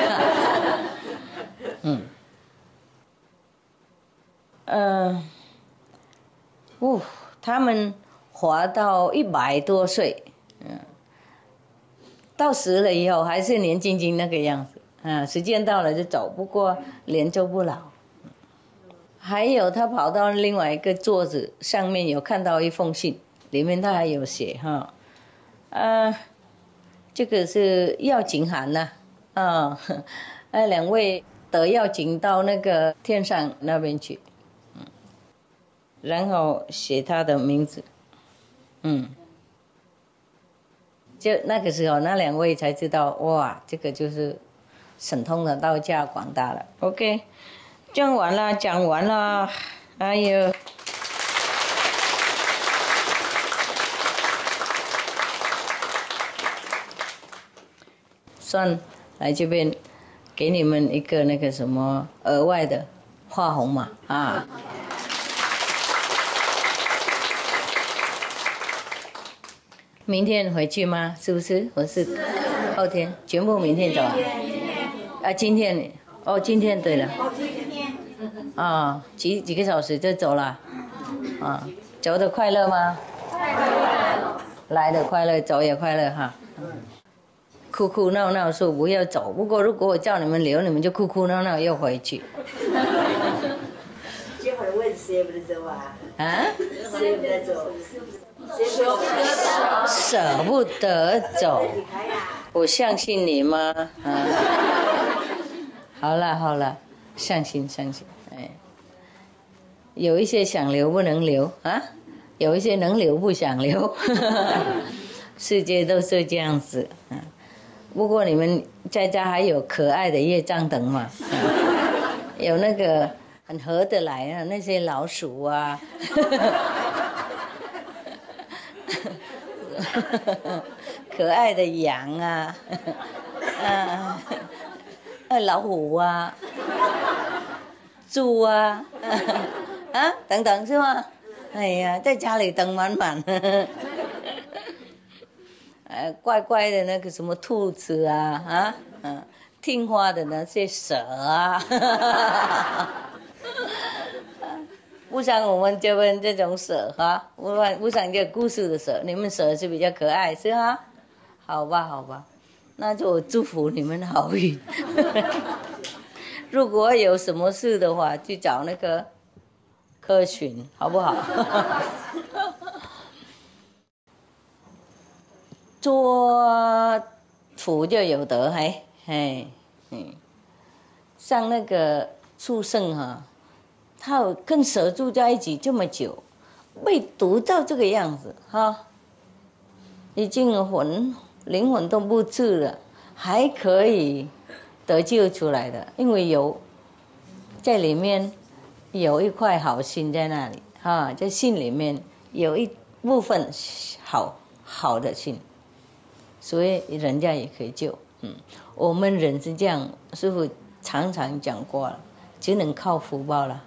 他们活到100多岁，到死了以后还是年轻轻那个样子，时间到了就走，不过脸就不老。还有他跑到另外一个桌子上面，有看到一封信，里面他还有写这个是药井函呐，2位得药井到那个天上那边去，然后写他的名字，就那个时候那2位才知道，哇，这个就是神通的道家广大了。OK， 讲完了，哎呦。算来这边给你们一个那个什么额外的花红嘛，明天回去吗？是不是？我是后天，全部明天走啊？今天对了。 啊，几个小时就走了，啊，走的快乐吗？来的快乐，走也快乐哈。哭哭闹闹说不要走，不过如果我叫你们留，你们就哭哭闹闹又回去。 这会儿问舍不得走啊？ 啊？ 舍不得走。 舍不得走，我相信你吗？啊，好了，相信，哎，有一些想留不能留啊，有一些能留不想留，世界都是这样子啊。不过你们在家还有可爱的业障等嘛，有那个很合得来啊，那些老鼠啊。可爱的羊啊，老虎啊，猪啊，等等是吗？哎呀，在家里等满满，乖乖的那个什么兔子啊，听话的那些蛇啊。不像我们这边这种蛇哈，不像这个故事的蛇，你们蛇是比较可爱是哈？好吧，那就祝福你们好运。如果有什么事的话，去找那个科群好不好？做福就有德，像那个畜生哈。他跟蛇住在一起这么久，被毒到这个样子哈，已经灵魂都不治了，还可以得救出来的，因为有在里面有一块好心在那里哈，在心里面有一部分好的心，所以人家也可以救。我们人是这样，师父常常讲过了，只能靠福报了。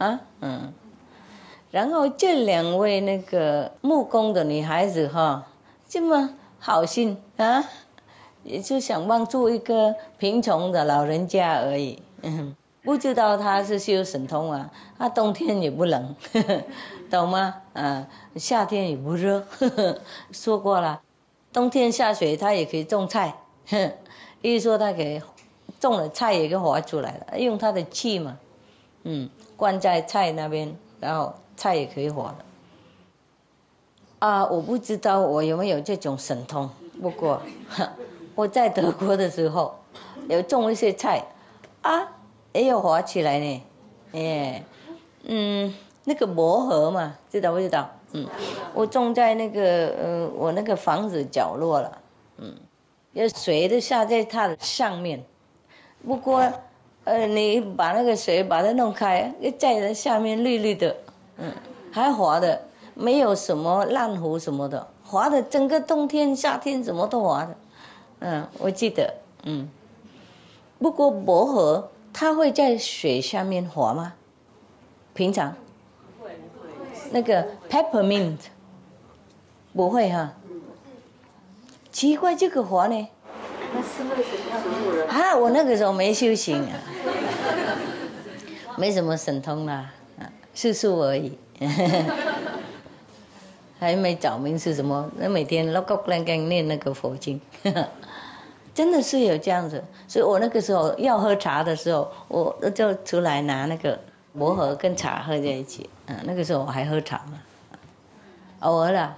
然后这两位那个木工的女孩子哈，这么好心啊，也就想帮助一个贫穷的老人家而已。不知道他是修神通啊，他冬天也不冷，懂吗？夏天也不热。说过了，冬天下雪他也可以种菜。意思说他给种了菜也给活出来了，用他的气嘛。灌在菜那边，然后菜也可以活的。我不知道我有没有这种神通，不过我在德国的时候有种一些菜也有活起来呢。那个磨合嘛，知道不知道？我种在那个我那个房子角落了。有水都下在它的上面，不过。你把那个水把它弄开，在人下面绿绿的，还滑的，没有什么烂糊什么的，滑的整个冬天夏天什么都滑的，我记得，不过薄荷它会在水下面滑吗？平常那个 peppermint 不会哈，奇怪这个滑呢？我那个时候没修行没什么神通啦，世俗而已，还没找明是什么。那每天唠唠干干念那个佛经，真的是有这样子。所以我那个时候要喝茶的时候，我就出来拿那个薄荷跟茶喝在一起。那个时候我还喝茶嘛，偶尔啦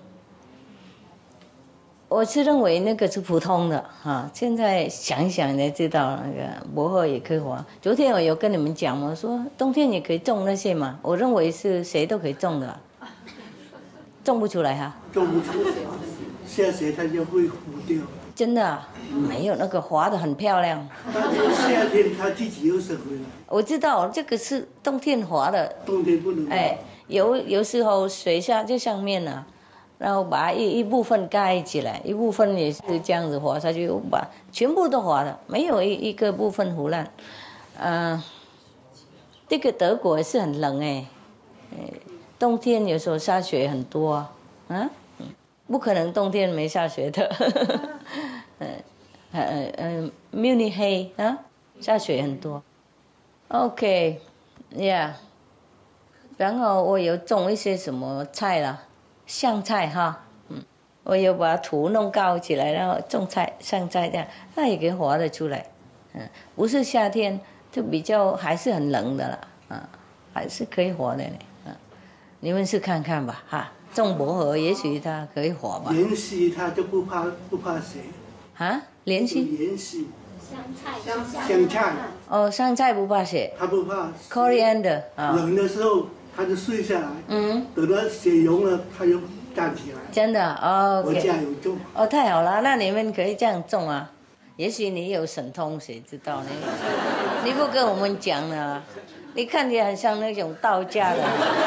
我是认为那个是普通的现在想一想才知道那个薄荷也可以活。昨天我有跟你们讲嘛，说冬天也可以种那些嘛，我认为是谁都可以种的，种不出来哈。 种不出来，下雪它就会糊掉。 真的没有那个滑的很漂亮。 夏天它自己又生回来。 我知道这个是冬天滑的。 冬天不能。 有时候水下这上面呢。然后把一部分盖起来，一部分也是这样子滑下去，把全部都滑了，没有一个部分糊烂。这个德国是很冷冬天有时候下雪很多不可能冬天没下雪的。慕尼黑下雪很多。OK， ，Yeah。然后我有种一些什么菜啦，香菜哈，我有把土弄高起来，然后种菜、香菜这样，那也可以活得出来。不是夏天就比较还是很冷的了，还是可以活的呢。你们去看看吧，哈，种薄荷也许它可以活吧。 连续它就不怕水。 啊，连续。 连续。 香菜。 哦，香菜不怕血。 它不怕。 Coriander 啊。 冷的时候它就睡下来。等到血溶了，它又站起来。 真的哦。 我家有种。 哦，太好了，那你们可以这样种啊。也许你有神通，谁知道呢？你不跟我们讲呢？你看起来很像那种道家的，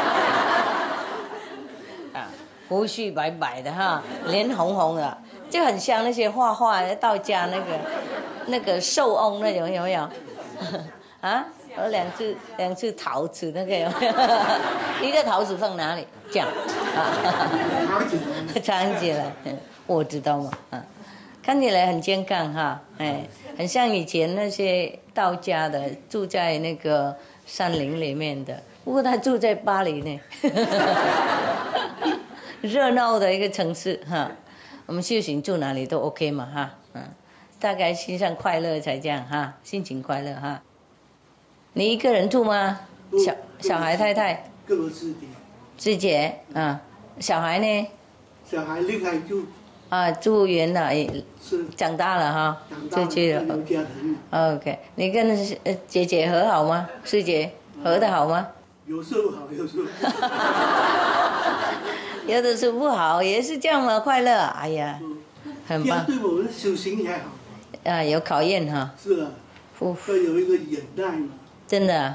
胡须白白的哈，脸红红的，就很像那些画画的道家那个寿翁那种，有没有？啊，有两只桃子那个有没有？一个桃子放哪里？这样藏起来，我知道嘛，看起来很健康哈，很像以前那些道家的住在那个山林里面的，不过他住在巴黎呢，热闹的一个城市哈。我们修行住哪里都 OK 嘛哈，大概心上快乐才这样哈，心情快乐哈。你一个人住吗？小孩太太？ 跟我师姐。 师姐啊，小孩呢？ 小孩另外住。 住远了，长大了哈，出去了。OK， 你跟姐姐和好吗？师姐和得好吗？ 有时候好，有时候不好。 有的时候不好，也是这样嘛，快乐。哎呀，很棒。 这样对我们修行还好。 有考验哈。 是啊。要有一个忍耐嘛。 真的，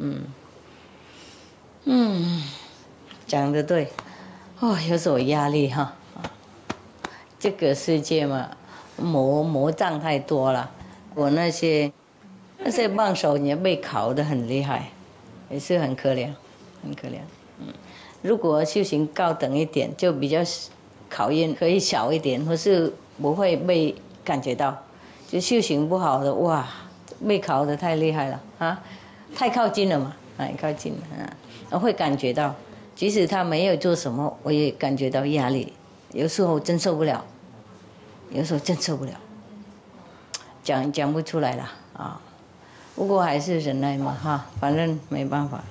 讲得对。有时候压力哈。这个世界嘛，魔障太多了。我那些棒手也被考得很厉害，也是很可怜，很可怜。如果修行高等一点，就比较考验可以小一点，或是不会被感觉到。就修行不好的，哇，被考得太厉害了啊，太靠近了嘛，靠近了我会感觉到，即使他没有做什么，我也感觉到压力。有时候真受不了，有时候真受不了，讲不出来了啊。不过还是忍耐嘛哈，反正没办法。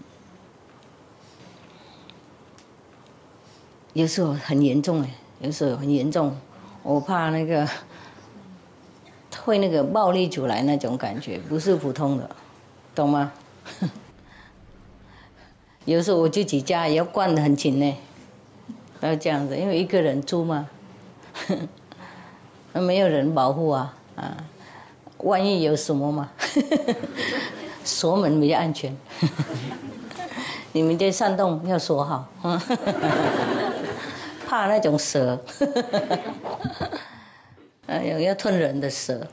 有时候很严重有时候很严重，我怕那个会那个暴力出来那种感觉，不是普通的，懂吗？有时候我自己家也要灌得很紧呢。要这样子，因为一个人住嘛，没有人保护万一有什么嘛，锁门比较安全。你们这山洞要锁好，怕那种蛇，要吞人的蛇，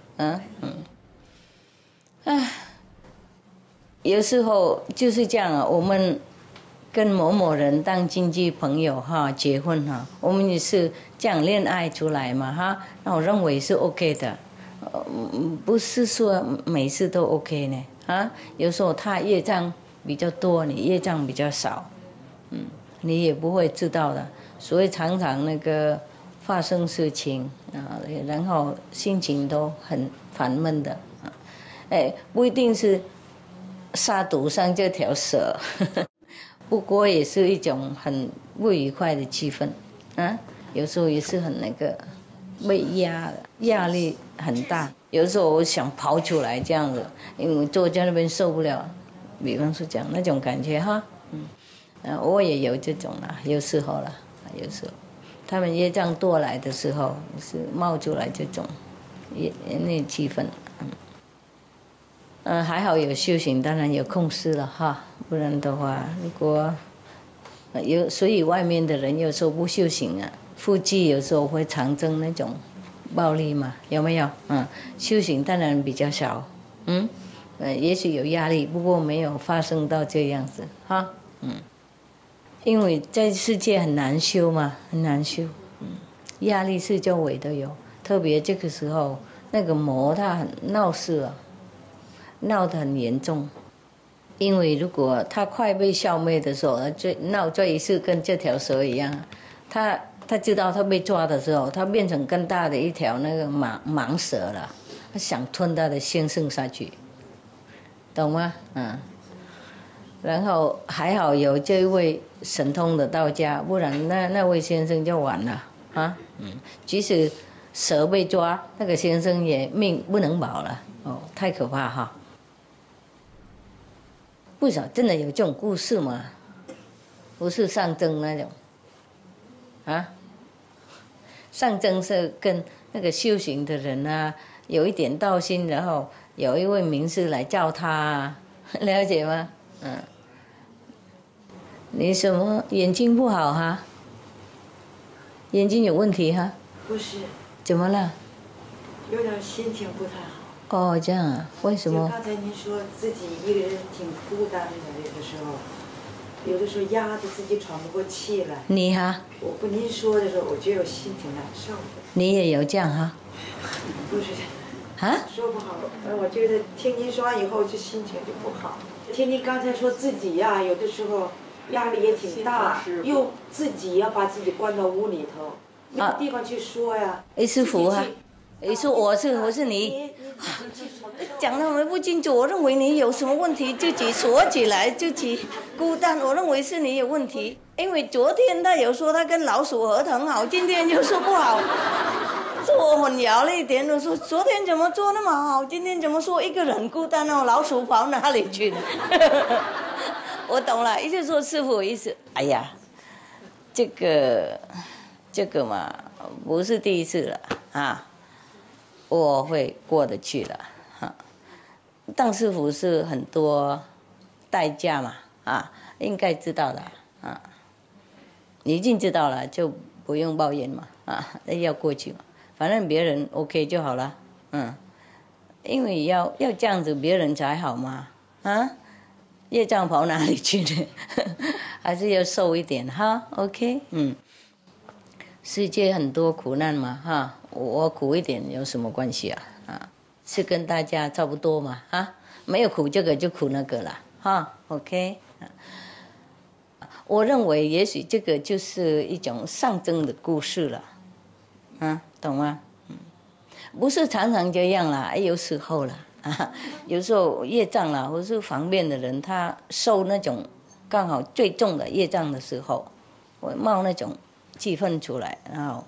有时候就是这样我们。跟某某人当经济朋友哈，结婚哈，我们也是这样恋爱出来嘛哈，那我认为是 OK 的，不是说每次都 OK 呢有时候他业障比较多，你业障比较少，你也不会知道的，所以常常那个发生事情然后心情都很烦闷的不一定是杀毒上这条蛇。不过也是一种很不愉快的气氛有时候也是很那个被压力很大，有时候我想跑出来这样子，因为我坐在那边受不了，比方说讲那种感觉哈，我也有这种啦，有时候啦，有时候他们业障多来的时候是冒出来这种那气氛。还好有修行，当然有控制了哈，不然的话，如果所以外面的人有时候不修行附近有时候会常增那种暴力嘛，有没有？修行当然比较少，也许有压力，不过没有发生到这样子哈，因为在世界很难修嘛，很难修，压力是周围都有，特别这个时候那个魔它很闹事闹得很严重， 因为如果它快被消灭的时候，闹这一世跟这条蛇一样，它知道它被抓的时候，它变成更大的一条那个蟒蛇了，它想吞它的先生下去，懂吗？然后还好有这位神通的道家，不然那位先生就完了啊。即使蛇被抓，那个先生也命不能保了哦，太可怕哈。不少真的有这种故事吗？不是上征那种啊，上征是跟那个修行的人啊有一点道心，然后有一位名师来教他啊，了解吗？你什么眼睛不好哈？眼睛有问题哈？ 不是。 怎么了？ 有点心情不太好。 哦，这样啊？为什么？ 就刚才您说自己一个人挺孤单的，有的时候压着自己喘不过气来。 你哈？ 我不您说的时候，我觉得我心挺难受的。 你也有这样哈？ 不是。啊？说不好，我觉得听您说完以后，就心情就不好。听您刚才说自己呀，有的时候压力也挺大，又自己要把自己关到屋里头，没有地方去说呀。 师父啊。你说我是你，讲得我不清楚。我认为你有什么问题，自己锁起来，自己孤单。我认为是你有问题，因为昨天他有说他跟老鼠合得很好，今天就说不好，说我混淆了一点。我说昨天怎么做那么好，今天怎么说一个人孤单哦？老鼠跑哪里去了？我懂了，意思说师父意思，哎呀，这个嘛，不是第一次了啊。我会过得去了，当师父是很多代价嘛，应该知道的，你已经知道了就不用抱怨嘛，要过去嘛，反正别人 OK 就好了，因为要这样子别人才好嘛，业障跑哪里去呢？还是要受一点哈 ，OK，世界很多苦难嘛，哈。我苦一点有什么关系啊？是跟大家差不多嘛，没有苦这个就苦那个了，哈 ，OK。我认为也许这个就是一种上征的故事了，懂吗？不是常常这样啦，有时候啦，有时候业障啦，或是方便的人，他受那种刚好最重的业障的时候，会冒那种气氛出来，然后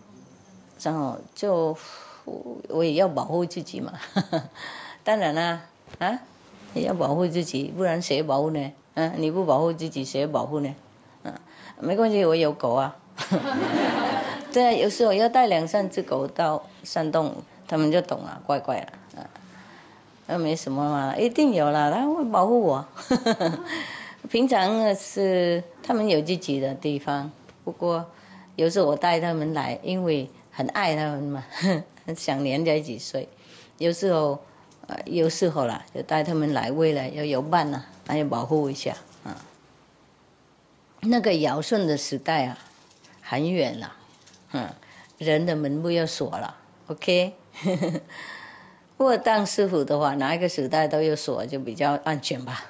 就我也要保护自己嘛，当然啦，也要保护自己，不然谁保护呢？你不保护自己，谁保护呢？没关系，我有狗啊。对啊，有时候要带2-3只狗到山洞，他们就懂了，乖乖了，没什么嘛，一定有啦，他会保护我。平常是他们有自己的地方，不过有时候我带他们来，因为很爱他们嘛，想黏在一起睡。有时候啦，就带他们来，为了要有伴呐，还要保护一下啊。那个尧舜的时代啊，很远了，人的门不要锁了 ，OK。不过当师父的话，哪一个时代都有锁，就比较安全吧。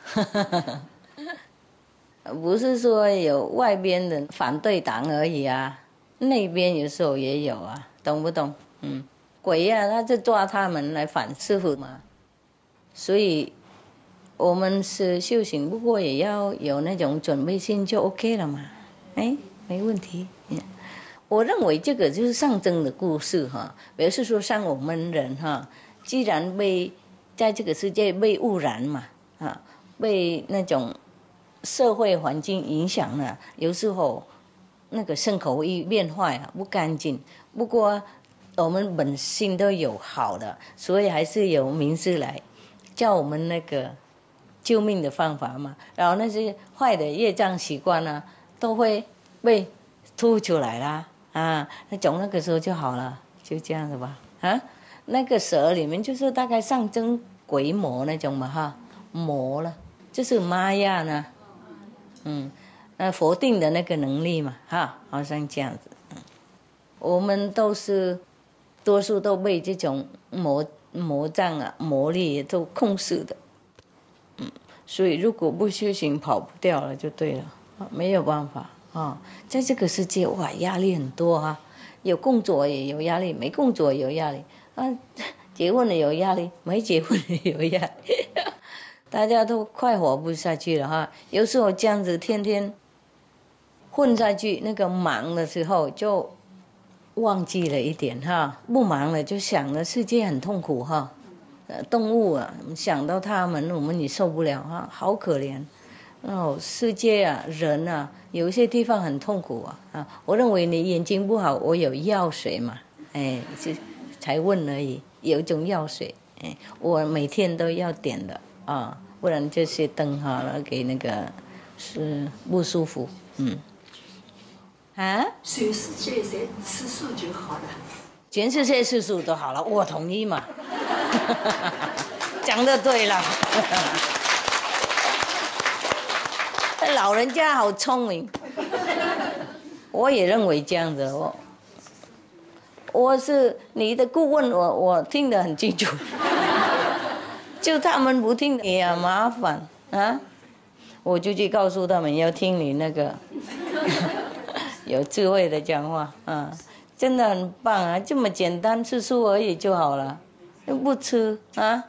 不是说有外边的反对党而已啊。那边有时候也有啊，懂不懂？鬼啊，他就抓他们来反师父嘛。所以，我们是修行，不过也要有那种准备心就 OK 了嘛。没问题。我认为这个就是上征的故事哈，表示说像我们人哈，既然在这个世界被污染嘛，被那种社会环境影响了，有时候。那个身口意变坏不干净。不过我们本性都有好的，所以还是有名师来教我们那个救命的方法嘛。然后那些坏的业障习惯呢，都会被突出来啦那从那个时候就好了，就这样子吧那个蛇里面就是大概象征鬼魔那种嘛魔了，就是玛雅呢，否定的那个能力嘛，好像这样子。我们多数都被这种魔障魔力都控制的。 所以如果不修行，跑不掉了就对了，没有办法啊。在这个世界，哇，压力很多啊，有工作也有压力，没工作也有压力啊，结婚了有压力，没结婚也有压力，大家都快活不下去了哈。有时候这样子天天混下去，那个忙的时候就忘记了一点哈，不忙了就想着世界很痛苦哈。动物啊，想到他们，我们也受不了哈，好可怜。哦，世界啊，人啊，有一些地方很痛苦啊。我认为你眼睛不好，我有药水嘛，哎，就才问而已。有一种药水，哎，我每天都要点的啊，不然这些灯好了，给那个是不舒服，啊？ 全世界在吃素就好了。 全世界吃素都好了，我同意嘛。讲得对了。老人家好聪明，我也认为这样子。我是你的顾问，我听得很清楚。就他们不听也很麻烦啊，我就去告诉他们要听你那个有智慧的讲话啊。真的很棒啊！这么简单，吃素而已就好了，又不吃啊。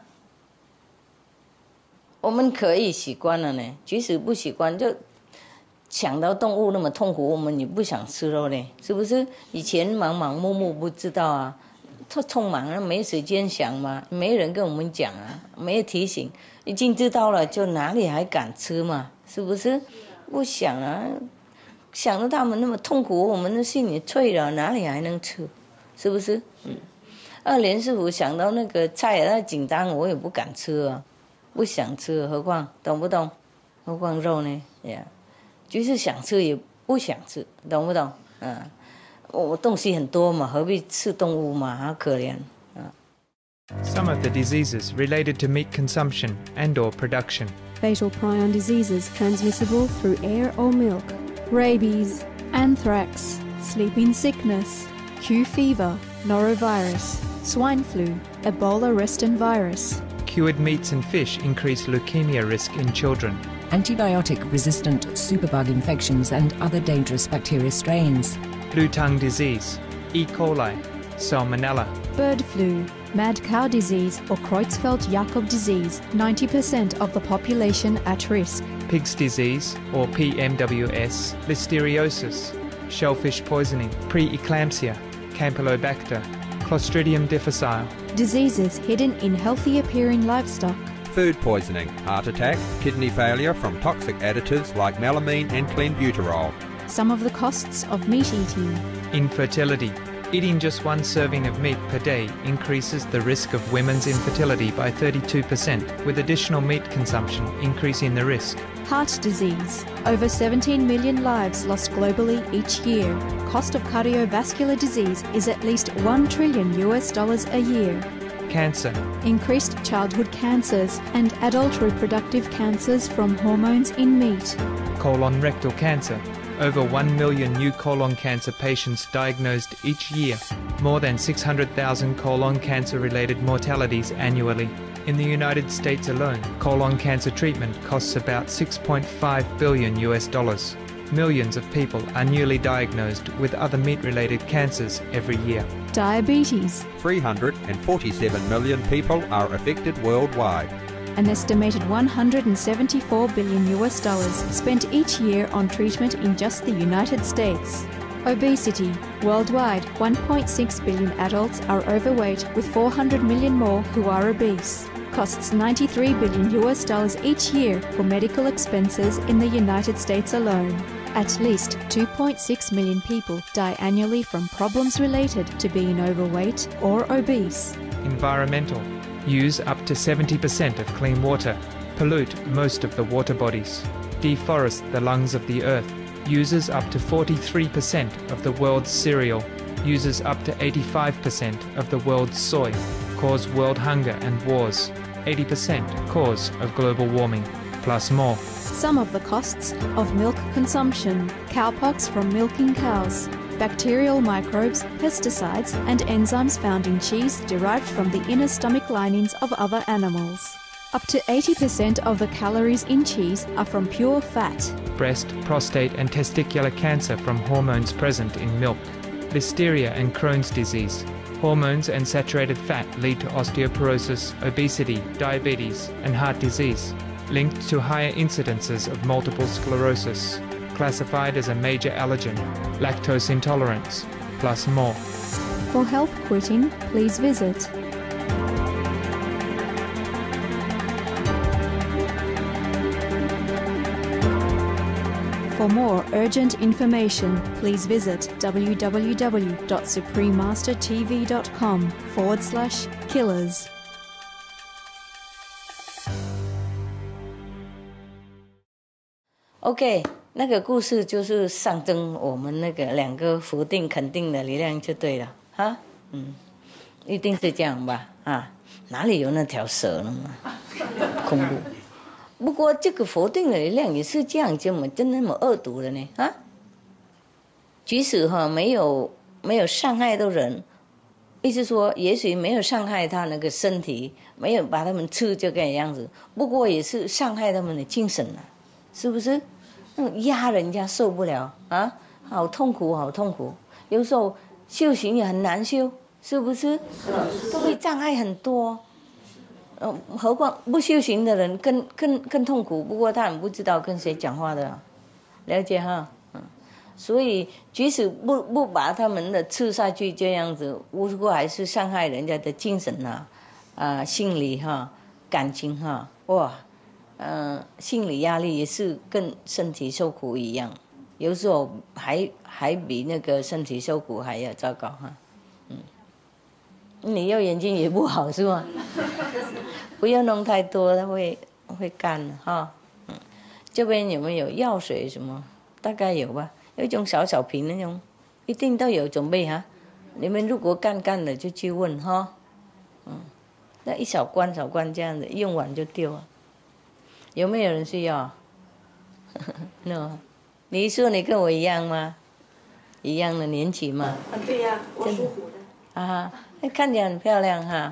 我们可以习惯了呢，即使不习惯，就想到动物那么痛苦，我们也不想吃肉呢，是不是？以前盲盲目目不知道啊，匆忙啊，没时间想嘛，没人跟我们讲啊，没有提醒，已经知道了，就哪里还敢吃嘛？是不是？不想啊。想到他们那么痛苦，我们的心里脆了，哪里还能吃？是不是？连师傅想到那个菜，他紧张，我也不敢吃啊，不想吃，何况懂不懂？何况肉呢？呀，就是想吃也不想吃，懂不懂？我东西很多嘛，何必吃动物嘛？好可怜啊。 Some of the diseases related to meat consumption and/or production. Fatal prion diseases transmissible through air or milk. Rabies, anthrax, sleeping sickness, Q fever, norovirus, swine flu, Ebola reston virus. Cured meats and fish increase leukemia risk in children. Antibiotic-resistant superbug infections and other dangerous bacteria strains. Blue tongue disease, E. coli, Salmonella. Bird flu, mad cow disease or Creutzfeldt-Jakob disease, 90% of the population at risk. Pig's disease, or PMWS, listeriosis, shellfish poisoning, preeclampsia, Campylobacter, Clostridium difficile. Diseases hidden in healthy-appearing livestock. Food poisoning, heart attack, kidney failure from toxic additives like melamine and clenbuterol. Some of the costs of meat eating. Infertility. Eating just one serving of meat per day increases the risk of women's infertility by 32%, with additional meat consumption increasing the risk. Heart disease. Over 17 million lives lost globally each year. Cost of cardiovascular disease is at least $1 trillion a year. Cancer. Increased childhood cancers and adult reproductive cancers from hormones in meat. Colon rectal cancer. Over 1 million new colon cancer patients diagnosed each year. More than 600,000 colon cancer-related mortalities annually. In the United States alone, colon cancer treatment costs about $6.5 billion. Millions of people are newly diagnosed with other meat-related cancers every year. Diabetes. 347 million people are affected worldwide. An estimated $174 billion spent each year on treatment in just the United States. Obesity. Worldwide, 1.6 billion adults are overweight, with 400 million more who are obese. Costs $93 billion each year for medical expenses in the United States alone. At least 2.6 million people die annually from problems related to being overweight or obese. Environmental. Use up to 70% of clean water. Pollute most of the water bodies. Deforest the lungs of the earth. Uses up to 43% of the world's cereal. Uses up to 85% of the world's soy. Cause world hunger and wars. 80% cause of global warming, plus more. Some of the costs of milk consumption. Cowpox from milking cows. Bacterial microbes, pesticides and enzymes found in cheese derived from the inner stomach linings of other animals. Up to 80% of the calories in cheese are from pure fat. Breast, prostate and testicular cancer from hormones present in milk. Listeria and Crohn's disease. Hormones and saturated fat lead to osteoporosis, obesity, diabetes and heart disease, linked to higher incidences of multiple sclerosis, classified as a major allergen, lactose intolerance, plus more. For help quitting, please visit For more urgent information, please visit www.suprememastertv.com/killers. OK， 那个故事就是象征我们那个两个否定肯定的力量就对了哈，一定是这样吧啊？哪里有那条蛇呢嘛？恐怖。不过这个否定的力量也是这样，真那么恶毒的呢啊！即使没有伤害到人，意思说也许没有伤害他那个身体，没有把他们吃这个样子，不过也是伤害他们的精神啊，是不是？压人家受不了啊，好痛苦，好痛苦。有时候修行也很难修，是不是？都会障碍很多。何况不修行的人更痛苦。不过他很不知道跟谁讲话的，了解哈？所以即使不把他们的吃下去这样子，不过还是伤害人家的精神啊，心理哈，感情哈，哇，心理压力也是跟身体受苦一样，有时候还比那个身体受苦还要糟糕哈。你右眼睛也不好是吗？不要弄太多，它会干哈。这边有没有药水什么？大概有吧，有一种小瓶那种，一定都有准备哈。你们如果干的就去问哈。那一小罐这样子，用完就丢了。有没有人需要？No， 你说你跟我一样吗？一样的年纪吗？ 对呀，我属虎的。 啊，看起来很漂亮哈，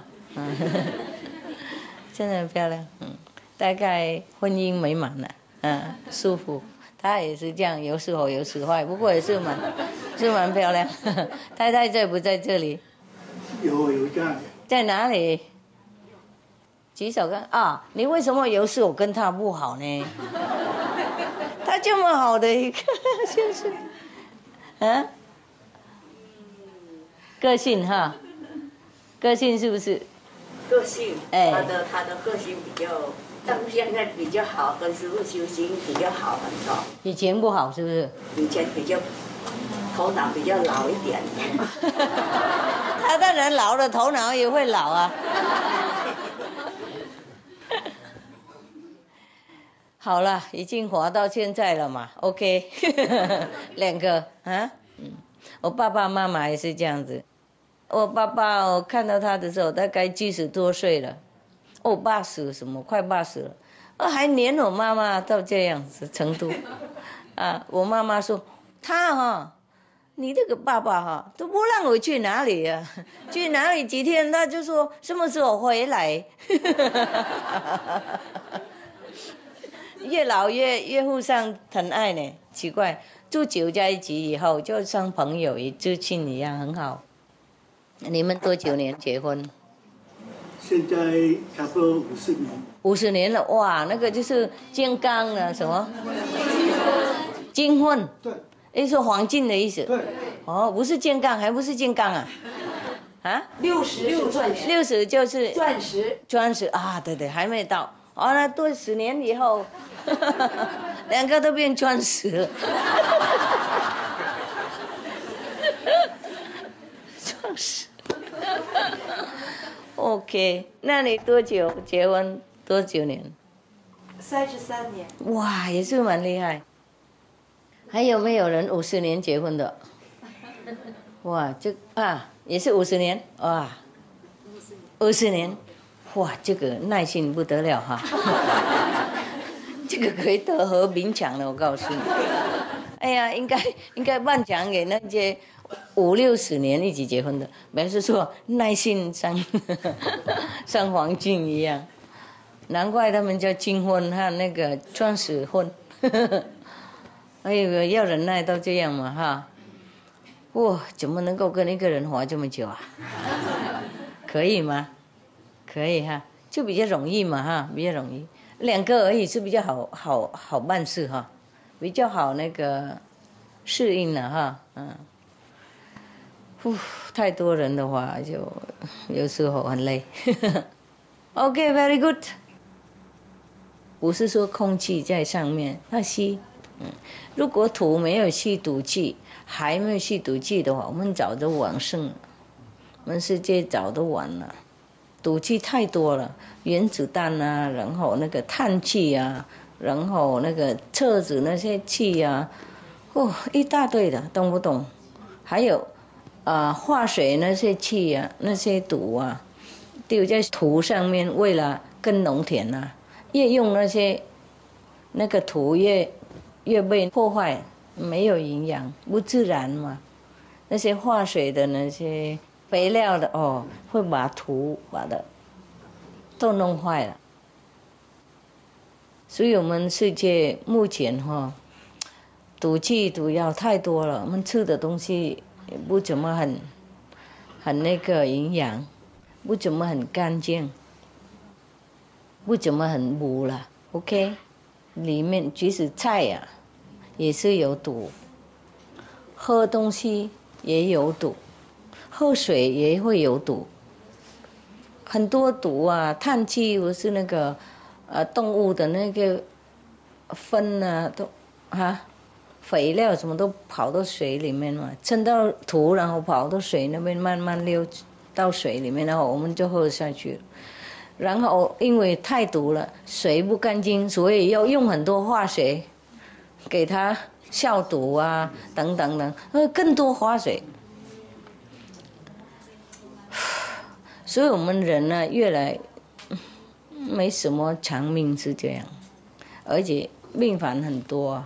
真的很漂亮，大概婚姻美满了，舒服。他也是这样，有时好有时坏，不过也是蛮漂亮。太太在不在这里？ 有在。 在哪里？举手看啊！你为什么有时候跟他不好呢？他这么好的一个，就是个性哈，个性是不是？ 个性，他的个性比较，但现在比较好，跟师父修行比较好很多。 以前不好是不是？ 以前比较头脑比较老一点。 他当然老了，头脑也会老啊。好了，已经活到现在了嘛 ，OK， 两个啊，我爸爸妈妈也是这样子。我爸爸我看到他的时候大概70多岁了，80什么，快80了，还黏我妈妈到这样子程度，我妈妈说他你这个爸爸都不让我去哪里啊，去哪里几天他就说什么时候回来，越老越互相疼爱呢，奇怪，住久在一起以后就像朋友与知亲一样，很好。你们多久年结婚？ 现在差不多50年。 50年了，哇，那个就是金刚了，什么？金婚。 对。 也是黄金的意思。 对。 不是金刚，还不是金刚啊 ？60是钻石。 60就是钻石。 钻石啊，对，还没到。那多10年以后，两个都变钻石了。钻石。OK， 那你多久结婚？多久年 ？33年。 哇，也是蛮厉害。还有没有人50年结婚的？哇，也是50年哇，50年，哇，这个耐心不得了哈，这个可以得和平奖了，我告诉你。哎呀，应该颁奖给那些50、60年一起结婚的，表示说耐心像黄金一样。 难怪他们叫金婚和那个创始婚。哎呦，要忍耐到这样嘛哈？哇，怎么能够跟一个人活这么久啊？可以吗？可以哈，就比较容易嘛哈，比较容易。2个而已是比较好办事哈，比较好那个适应了哈，太多人的话就有时候很累。OK, very good。不是说空气在上面，它吸。如果土没有吸毒气，还没有吸毒气的话，我们早就往生了，我们世界早都完了。毒气太多了，原子弹啊，然后那个碳气啊，然后那个车子那些气啊，一大堆的，懂不懂？还有化水那些气啊，那些毒啊，丢在土上面，为了耕农田啊，越用那个土越被破坏，没有营养，不自然嘛。那些化水的那些肥料的会把土都弄坏了。所以我们世界目前毒气毒药太多了，我们吃的东西也不怎么很那个营养，不怎么很干净，不怎么很补了。OK， 里面即使菜呀也是有毒，喝东西也有毒，喝水也会有毒，很多毒啊！碳气不是那个动物的那个粪啊，都肥料什么都跑到水里面嘛，沉到土，然后跑到水那边慢慢流到水里面，然后我们就喝下去了。然后因为太毒了，水不干净，所以要用很多化水给它消毒啊，等等等，更多化水。所以我们人呢，越来没什么长命是这样，而且病患很多，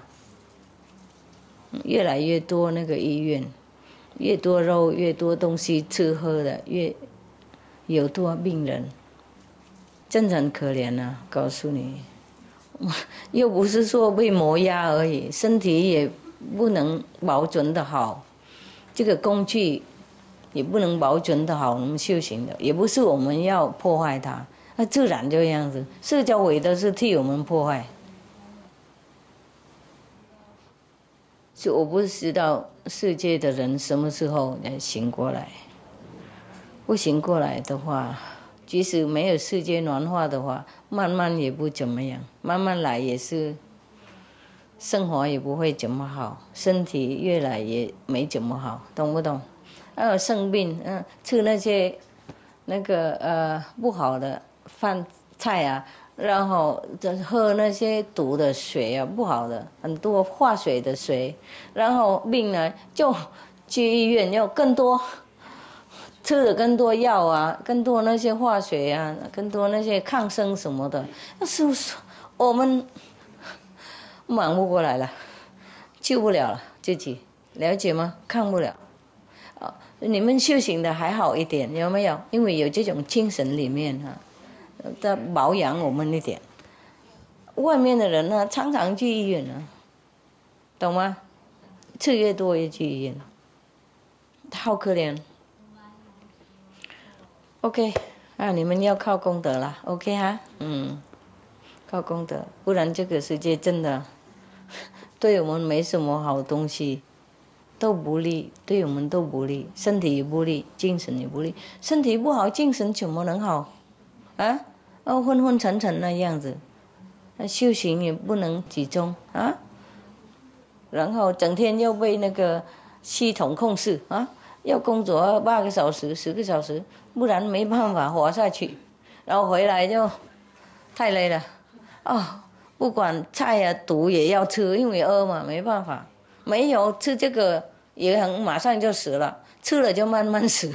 越来越多那个医院，越多肉，越多东西吃喝的，越有多病人，真的很可怜啊！告诉你，又不是说被磨压而已，身体也不能保存的好，这个工具也不能保存的好，我们修行的也不是我们要破坏它，那自然就这样子，社交委都是替我们破坏。所以我不知道世界的人什么时候才醒过来，不醒过来的话，即使没有世界暖化的话，慢慢也不怎么样，慢慢来也是生活也不会怎么好，身体越来也没怎么好，懂不懂？生病，吃那些那个不好的饭菜啊，然后喝那些毒的水啊，不好的很多化水的水，然后病呢就去医院要更多，吃了更多药啊，更多那些化水啊，更多那些抗生什么的，那是不是我们忙不过来了，救不了了自己，了解吗？看不了。你们修行的还好一点，有没有？因为有这种精神里面在保养我们一点。外面的人呢，常常去医院呢，懂吗？吃越多越去医院，好可怜。OK， 你们要靠功德啦 ，OK 哈，靠功德，不然这个世界真的对我们没什么好东西。都不利，对我们都不利，身体也不利，精神也不利。身体不好，精神怎么能好？昏昏沉沉那样子，修行也不能集中啊。然后整天又被那个系统控制啊，要工作8个小时、10个小时，不然没办法活下去。然后回来就太累了，不管菜啊毒也要吃，因为饿嘛，没办法。没有吃这个也马上就死了，吃了就慢慢死。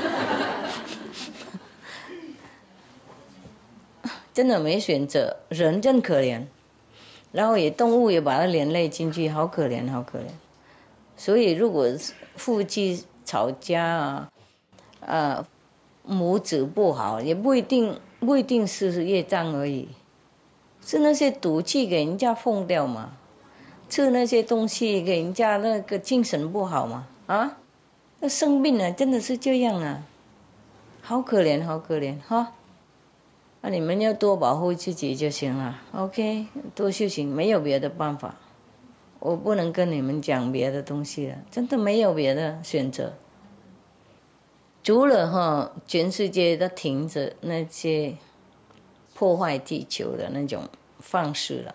真的没选择，人真可怜。然后动物也把它连累进去，好可怜，好可怜。所以如果夫妻吵架母子不好，也不一定不一定是业障而已，是那些毒气给人家放掉嘛，吃那些东西给人家那个精神不好嘛，啊，那生病了真的是这样啊，好可怜好可怜哈。你们要多保护自己就行了 ，OK， 多修行，没有别的办法，我不能跟你们讲别的东西了，真的没有别的选择。除了全世界都停止那些破坏地球的那种方式了，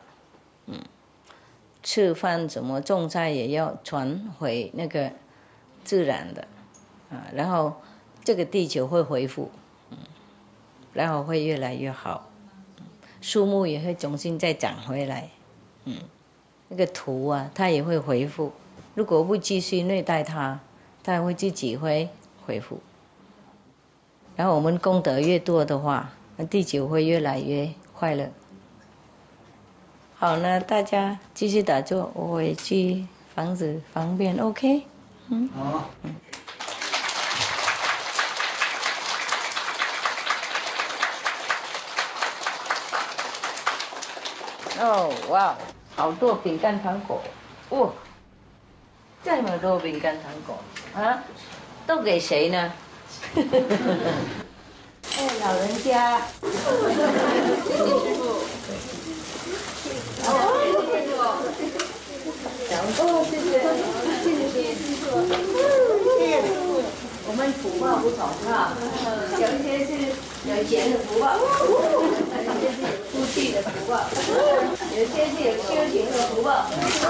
吃饭什么种菜也要传回那个自然的，然后这个地球会恢复，然后会越来越好，树木也会重新再长回来，那个土啊它也会恢复，如果不继续虐待它，它会自己会恢复。然后我们功德越多的话，那地球会越来越快乐。好，那大家继续打坐，我回去房子方便 ，OK？ 好。 哦，哇，好多饼干糖果，哇，这么多饼干糖果啊，都给谁呢？哎，老人家，谢谢师傅。谢谢师傅。谢谢师傅。我们福报不同啊，有一些是有钱的福报，有些是有福气的福报，有些是有修行的福报。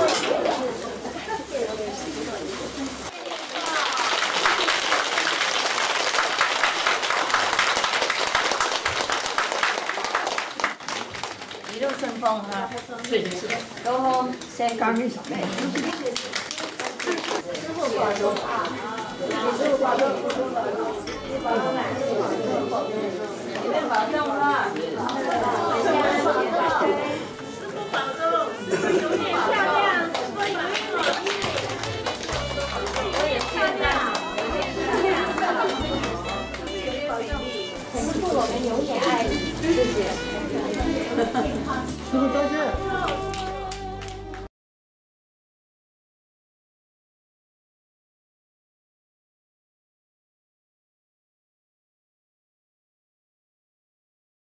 一路顺风哈，是。Go home, say good night. 师傅保重啊！师傅保重，师傅保重。